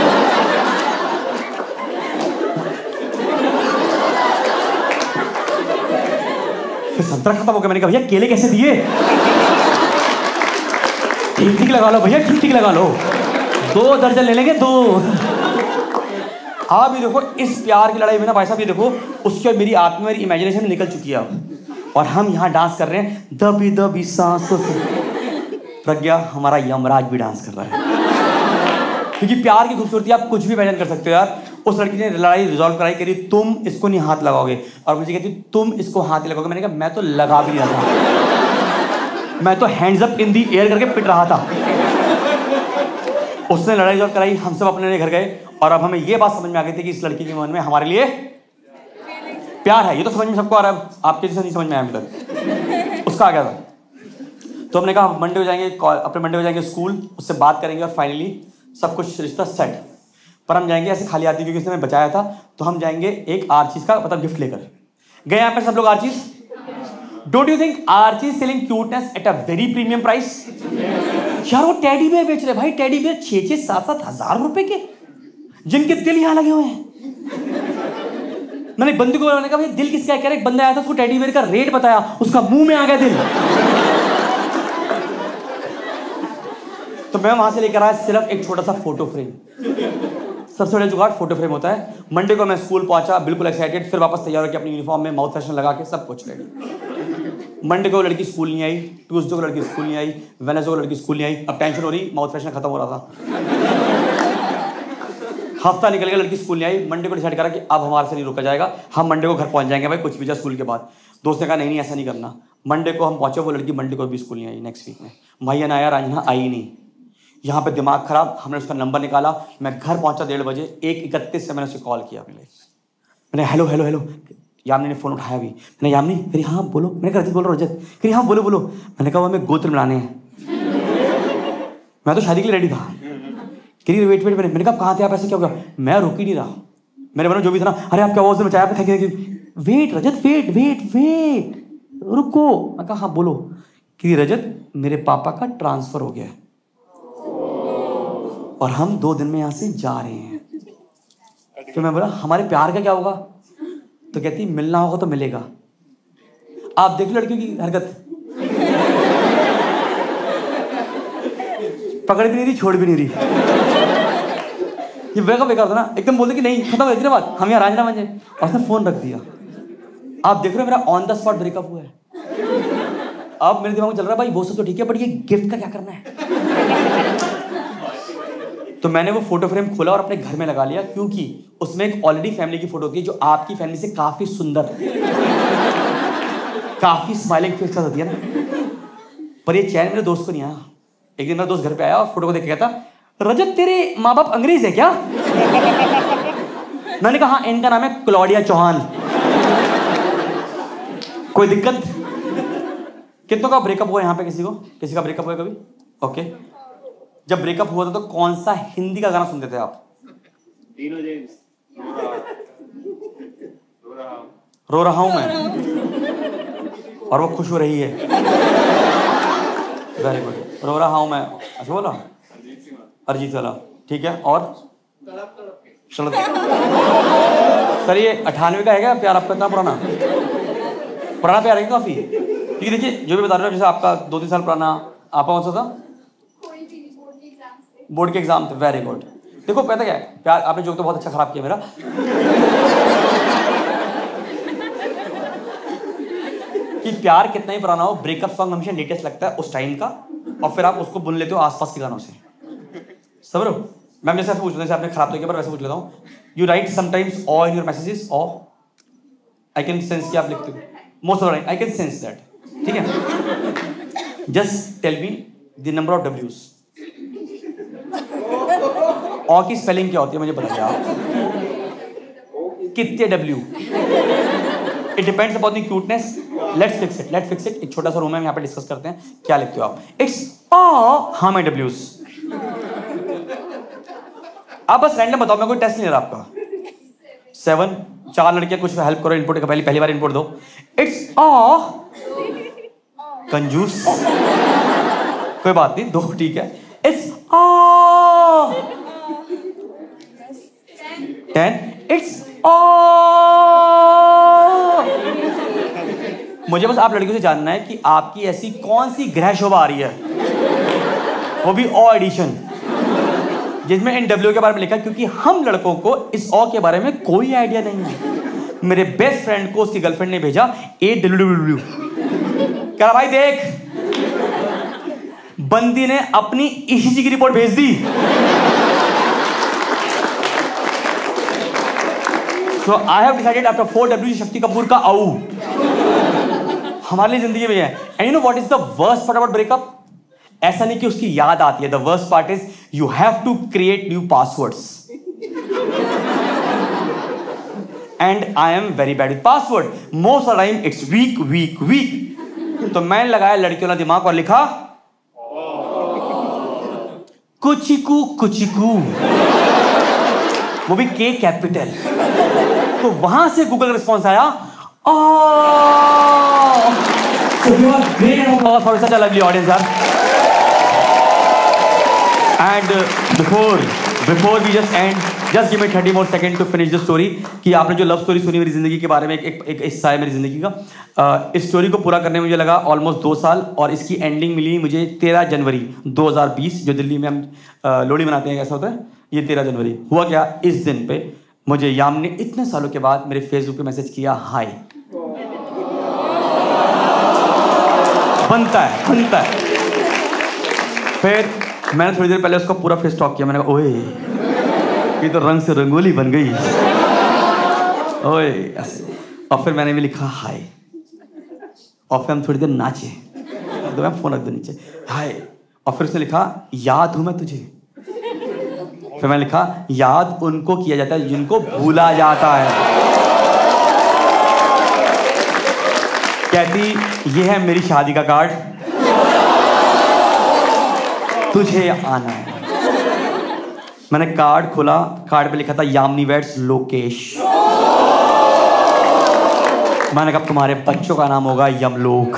फिर संतरा खत्म हो गया, मैंने कहा भैया केले कैसे दिए। ठीक ठीक लगा लो भैया, ठीक ठीक लगा लो। दो दर्जन ले लेंगे, दो। आप ये देखो, इस प्यार की लड़ाई में ना भाई साहब, ये देखो उसकी और मेरी आत्मा, मेरी इमेजिनेशन निकल चुकी है अब, और हम यहाँ डांस कर रहे हैं दबी दबी सांसों से। प्रज्ञा, हमारा यमराज भी डांस कर रहा है, क्योंकि प्यार की खूबसूरती आप कुछ भी इमेजिन कर सकते हो यार। उस लड़की ने लड़ाई रिजॉल्व कराई, कह रही तुम इसको नहीं हाथ लगाओगे, और मुझे कहती तुम इसको हाथ नहीं लगाओगे। मैंने कहा मैं तो लगा भी रहा था, मैं तो hands up in the air करके पिट रहा था। उसने लड़ाई रिजॉल्व कराई, हम सब अपने घर गए, और अब हमें ये बात समझ में आ गई थी कि इस लड़की के मन में हमारे लिए प्यार है। ये तो समझ में सबको आ रहा है, आपके जैसे नहीं समझ में आया अभी तक। उसका आ गया था, तो हमने कहा मंडे हो जाएंगे, अपने मंडे हो जाएंगे स्कूल, उससे बात करेंगे, और फाइनली सब कुछ रिश्ता सेट। पर हम जाएंगे ऐसे खाली आती, क्योंकि उसने हमें बचाया था, तो हम जाएंगे एक आर्चीज का मतलब गिफ्ट लेकर। गए यहाँ पे सब लोग Archies. Don't you think Archies selling cuteness at a very premium price? यार वो टेडी बेयर बेच रहे भाई, टेडी बेयर छह छह सात सात हजार रुपए के, जिनके दिल यहाँ लगे हुए हैं। मैंने बंदी को मैंने कहा भाई दिल किसका है? कह रहे एक बंदा आया था, उसको टेडी बेयर का रेट बताया, उसका मुंह में आ गया दिल। तो मैं वहां से लेकर आया सिर्फ एक छोटा सा फोटो फ्रेम। सबसे बड़ा जुगाड़ फोटो फ्रेम होता है। मंडे को मैं स्कूल पहुंचा बिल्कुल एक्साइटेड, फिर वापस तैयार होकर अपनी यूनिफॉर्म में माउथ फ्रेशनर लगा के सब कुछ रेडी। मंडे को लड़की स्कूल नहीं आई, ट्यूसडे को लड़की स्कूल नहीं आई, वेडनेसडे को लड़की स्कूल नहीं आई। अब टेंशन हो रही, माउथ फ्रेशनर खत्म हो रहा था। हफ्ता निकल गया, लड़की स्कूल नहीं आई। मंडे को डिसाइड करा कि अब हमारे से नहीं रुका जाएगा, हम मंडे को घर पहुंच जाएंगे भाई, कुछ भी जा स्कूल के बाद। दोस्त ने कहा नहीं नहीं ऐसा नहीं करना। मंडे को हम पहुंचे, वो लड़की मंडे को भी स्कूल नहीं आई। नेक्स्ट वीक में भैया ना आया, रांझना आई नहीं। यहाँ पे दिमाग खराब, हमने उसका नंबर निकाला। मैं घर पहुंचा डेढ़ बजे, एक इकतीस से मैंने उसे कॉल किया अपनी लाइफ। मैंने हेलो हेलो हेलो, यामिनी ने फोन उठाया भी। मैंने यामिनी, कह रही हाँ बोलो। मैंने कहा रजत बोल रहा हूँ। रजत कह रही हाँ बोलो बोलो। मैंने कहा वो हमें गोत्र मिलाने हैं। मैं तो शादी के लिए रेडी था। कह रही वेट वेट। मैंने कहा कहाँ थे आप, ऐसे क्या होगा? मैं रुक ही नहीं रहा, मेरे मन में जो भी था ना, अरे आप क्या आवाज में बचाया आप, wait Rajat wait wait wait रुको। मैं कहा हाँ बोलो। कि रजत मेरे पापा का ट्रांसफर हो गया है और हम दो दिन में यहां से जा रहे हैं। फिर मैं बोला हमारे प्यार का क्या होगा? तो कहती मिलना होगा तो मिलेगा। आप देख लो लड़कियों की हरकत, पकड़ भी नहीं रही, छोड़ भी नहीं रही। ये बेकार बेकार था ना, एकदम बोलते कि नहीं खत्म हो गई बात, हम यहाँ राजना बन जाए, और उसने फोन रख दिया। आप देख रहे हो मेरा ऑन द स्पॉट ब्रेकअप हुआ है। अब मेरे दिमाग में चल रहा है भाई वो सब तो ठीक है, बट ये गिफ्ट का क्या करना है? तो मैंने वो फोटो फ्रेम खोला और अपने घर में लगा लिया, क्योंकि उसमें एक ऑलरेडी फैमिली की फोटो होती है जो आपकी फैमिली से काफी सुंदर, काफी स्माइलिंग फेस होती है ना। पर ये चैन मेरे दोस्त को नहीं आया। एक दिन मेरा दोस्त घर पे आया और फोटो को देख के कहता, रजत तेरे माँ बाप अंग्रेज है क्या? मैंने कहा हाँ, इनका नाम है क्लॉडिया चौहान। कोई दिक्कत? कितनों का ब्रेकअप हुआ यहाँ पे? किसी को किसी का ब्रेकअप हुआ कभी? ओके। जब ब्रेकअप हुआ था तो कौन सा हिंदी का गाना सुनते थे आप? तीनों जेम्स, रो रहा हूं मैं, और वो खुश हो रही है। Very good. रो रहा हूं मैं, अच्छा बोला अरिजीत वाला, ठीक है। और सर ये अठानवे का है क्या प्यार आपका? इतना पुराना पुराना प्यार है काफी? क्योंकि देखिए जो भी बता रहे हो, जैसे आपका दो तीन साल पुराना, आपका कौन सा था? बोर्ड के एग्जाम थे। Very good. देखो पता क्या है, प्यार आपने जो तो बहुत अच्छा खराब किया मेरा। कि प्यार कितना ही पुराना हो, ब्रेकअप सॉन्ग हमेशा लेटेस्ट लगता है उस टाइम का, और फिर आप उसको बुन लेते हो आसपास के गानों से। समझ रहे हो? मैम जैसे पूछ रहे थे आपने खराब तो किया, पर वैसे पूछ लेता हूँ। You write sometimes aww in your messages, aww I can sense कि आप लिखते हो most of the time, I can sense that, ठीक है। Just tell me the number of डब्ल्यूज। ऑ की स्पेलिंग क्या होती है मुझे बताइए आप? कितने W? It depends upon the cuteness. Let's fix it, let's fix it. एक छोटा सा रूम है, यहाँ पे डिस्कस करते हैं। क्या लिखते हो आप? इट्स ऑ। हाँ मैं डब्ल्यूज। आप बस रैंडम बताओ, मैं कोई टेस्ट नहीं ले रहा आपका। सेवन। चार लड़कियां कुछ हेल्प करो, इनपुट का पहली पहली बार इनपुट दो। इट्स ऑ। कंजूस। कोई बात नहीं, दो ठीक है। It's aww. Ten. It's aww. मुझे बस आप लड़कियों से जानना है कि आपकी ऐसी कौन सी ग्रह शोभा आ रही है, वो भी ऑ एडिशन। जिसमें इन डब्ल्यू के बारे में लिखा, क्योंकि हम लड़कों को इस ओ के बारे में कोई आइडिया नहीं है। मेरे बेस्ट फ्रेंड को उसकी गर्लफ्रेंड ने भेजा ए डब्ल्यू डब्ल्यू, क्या भाई देख, बंदी ने अपनी ईसीजी की रिपोर्ट भेज दी। So I have decided after four W Shakti Kapoor का आऊ हमारे लिए जिंदगी में है। And you know what is the worst part about breakup? ऐसा नहीं कि उसकी याद आती है, the worst part is you have to create new passwords and I am very bad with password. Most of the time it's weak weak weak. तो मैंने लगाया लड़कियों ने दिमाग और लिखा कुचिकू कुचिकू, वो भी के कैपिटल। तो वहां से गूगल रिस्पॉन्स आया, लवली ऑडियंस यार। And before before we just end, just give me thirty more second to finish the story. कि आपने जो लव स्टोरी सुनी मेरी जिंदगी के बारे में, एक एक, एक हिस्सा है मेरी जिंदगी का। uh, इस स्टोरी को पूरा करने में मुझे लगा ऑलमोस्ट दो साल, और इसकी एंडिंग मिली मुझे तेरह जनवरी दो हज़ार बीस, जो दिल्ली में हम uh, लोहड़ी मनाते हैं, कैसा होता है ये तेरह जनवरी। हुआ क्या, इस दिन पे मुझे याम ने इतने सालों के बाद मेरे फेसबुक पे मैसेज किया, हाय। बनता है बनता है। फिर मैंने थोड़ी देर पहले उसका पूरा फेस टॉक किया। मैंने कहा ओए ये तो रंग से रंगोली बन गई, ओए ऐसे। और फिर मैंने भी लिखा हाय, और फिर हम थोड़ी देर नाचे। तो मैं फोन रख दो नीचे, हाय। और फिर उसने लिखा याद हूं मैं तुझे। फिर मैंने लिखा याद उनको किया जाता है जिनको भूला जाता है। कहती ये है मेरी शादी का कार्ड, तुझे आना है। मैंने कार्ड खोला, कार्ड पे लिखा था यामिनी वेड्स लोकेश। मैंने कहा तुम्हारे बच्चों का नाम होगा यमलोक।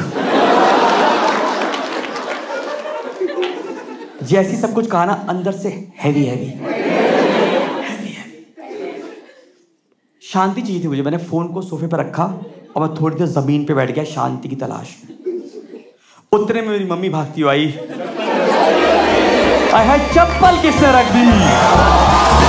जैसी सब कुछ कहा ना, अंदर से हैवी हैवी हैवी हैवी शांति चाहिए थी मुझे। मैंने फोन को सोफे पर रखा और मैं थोड़ी देर जमीन पे बैठ गया शांति की तलाश में। उतने में मेरी मम्मी भागती हुई आई, आई है चप्पल किसने रख दी?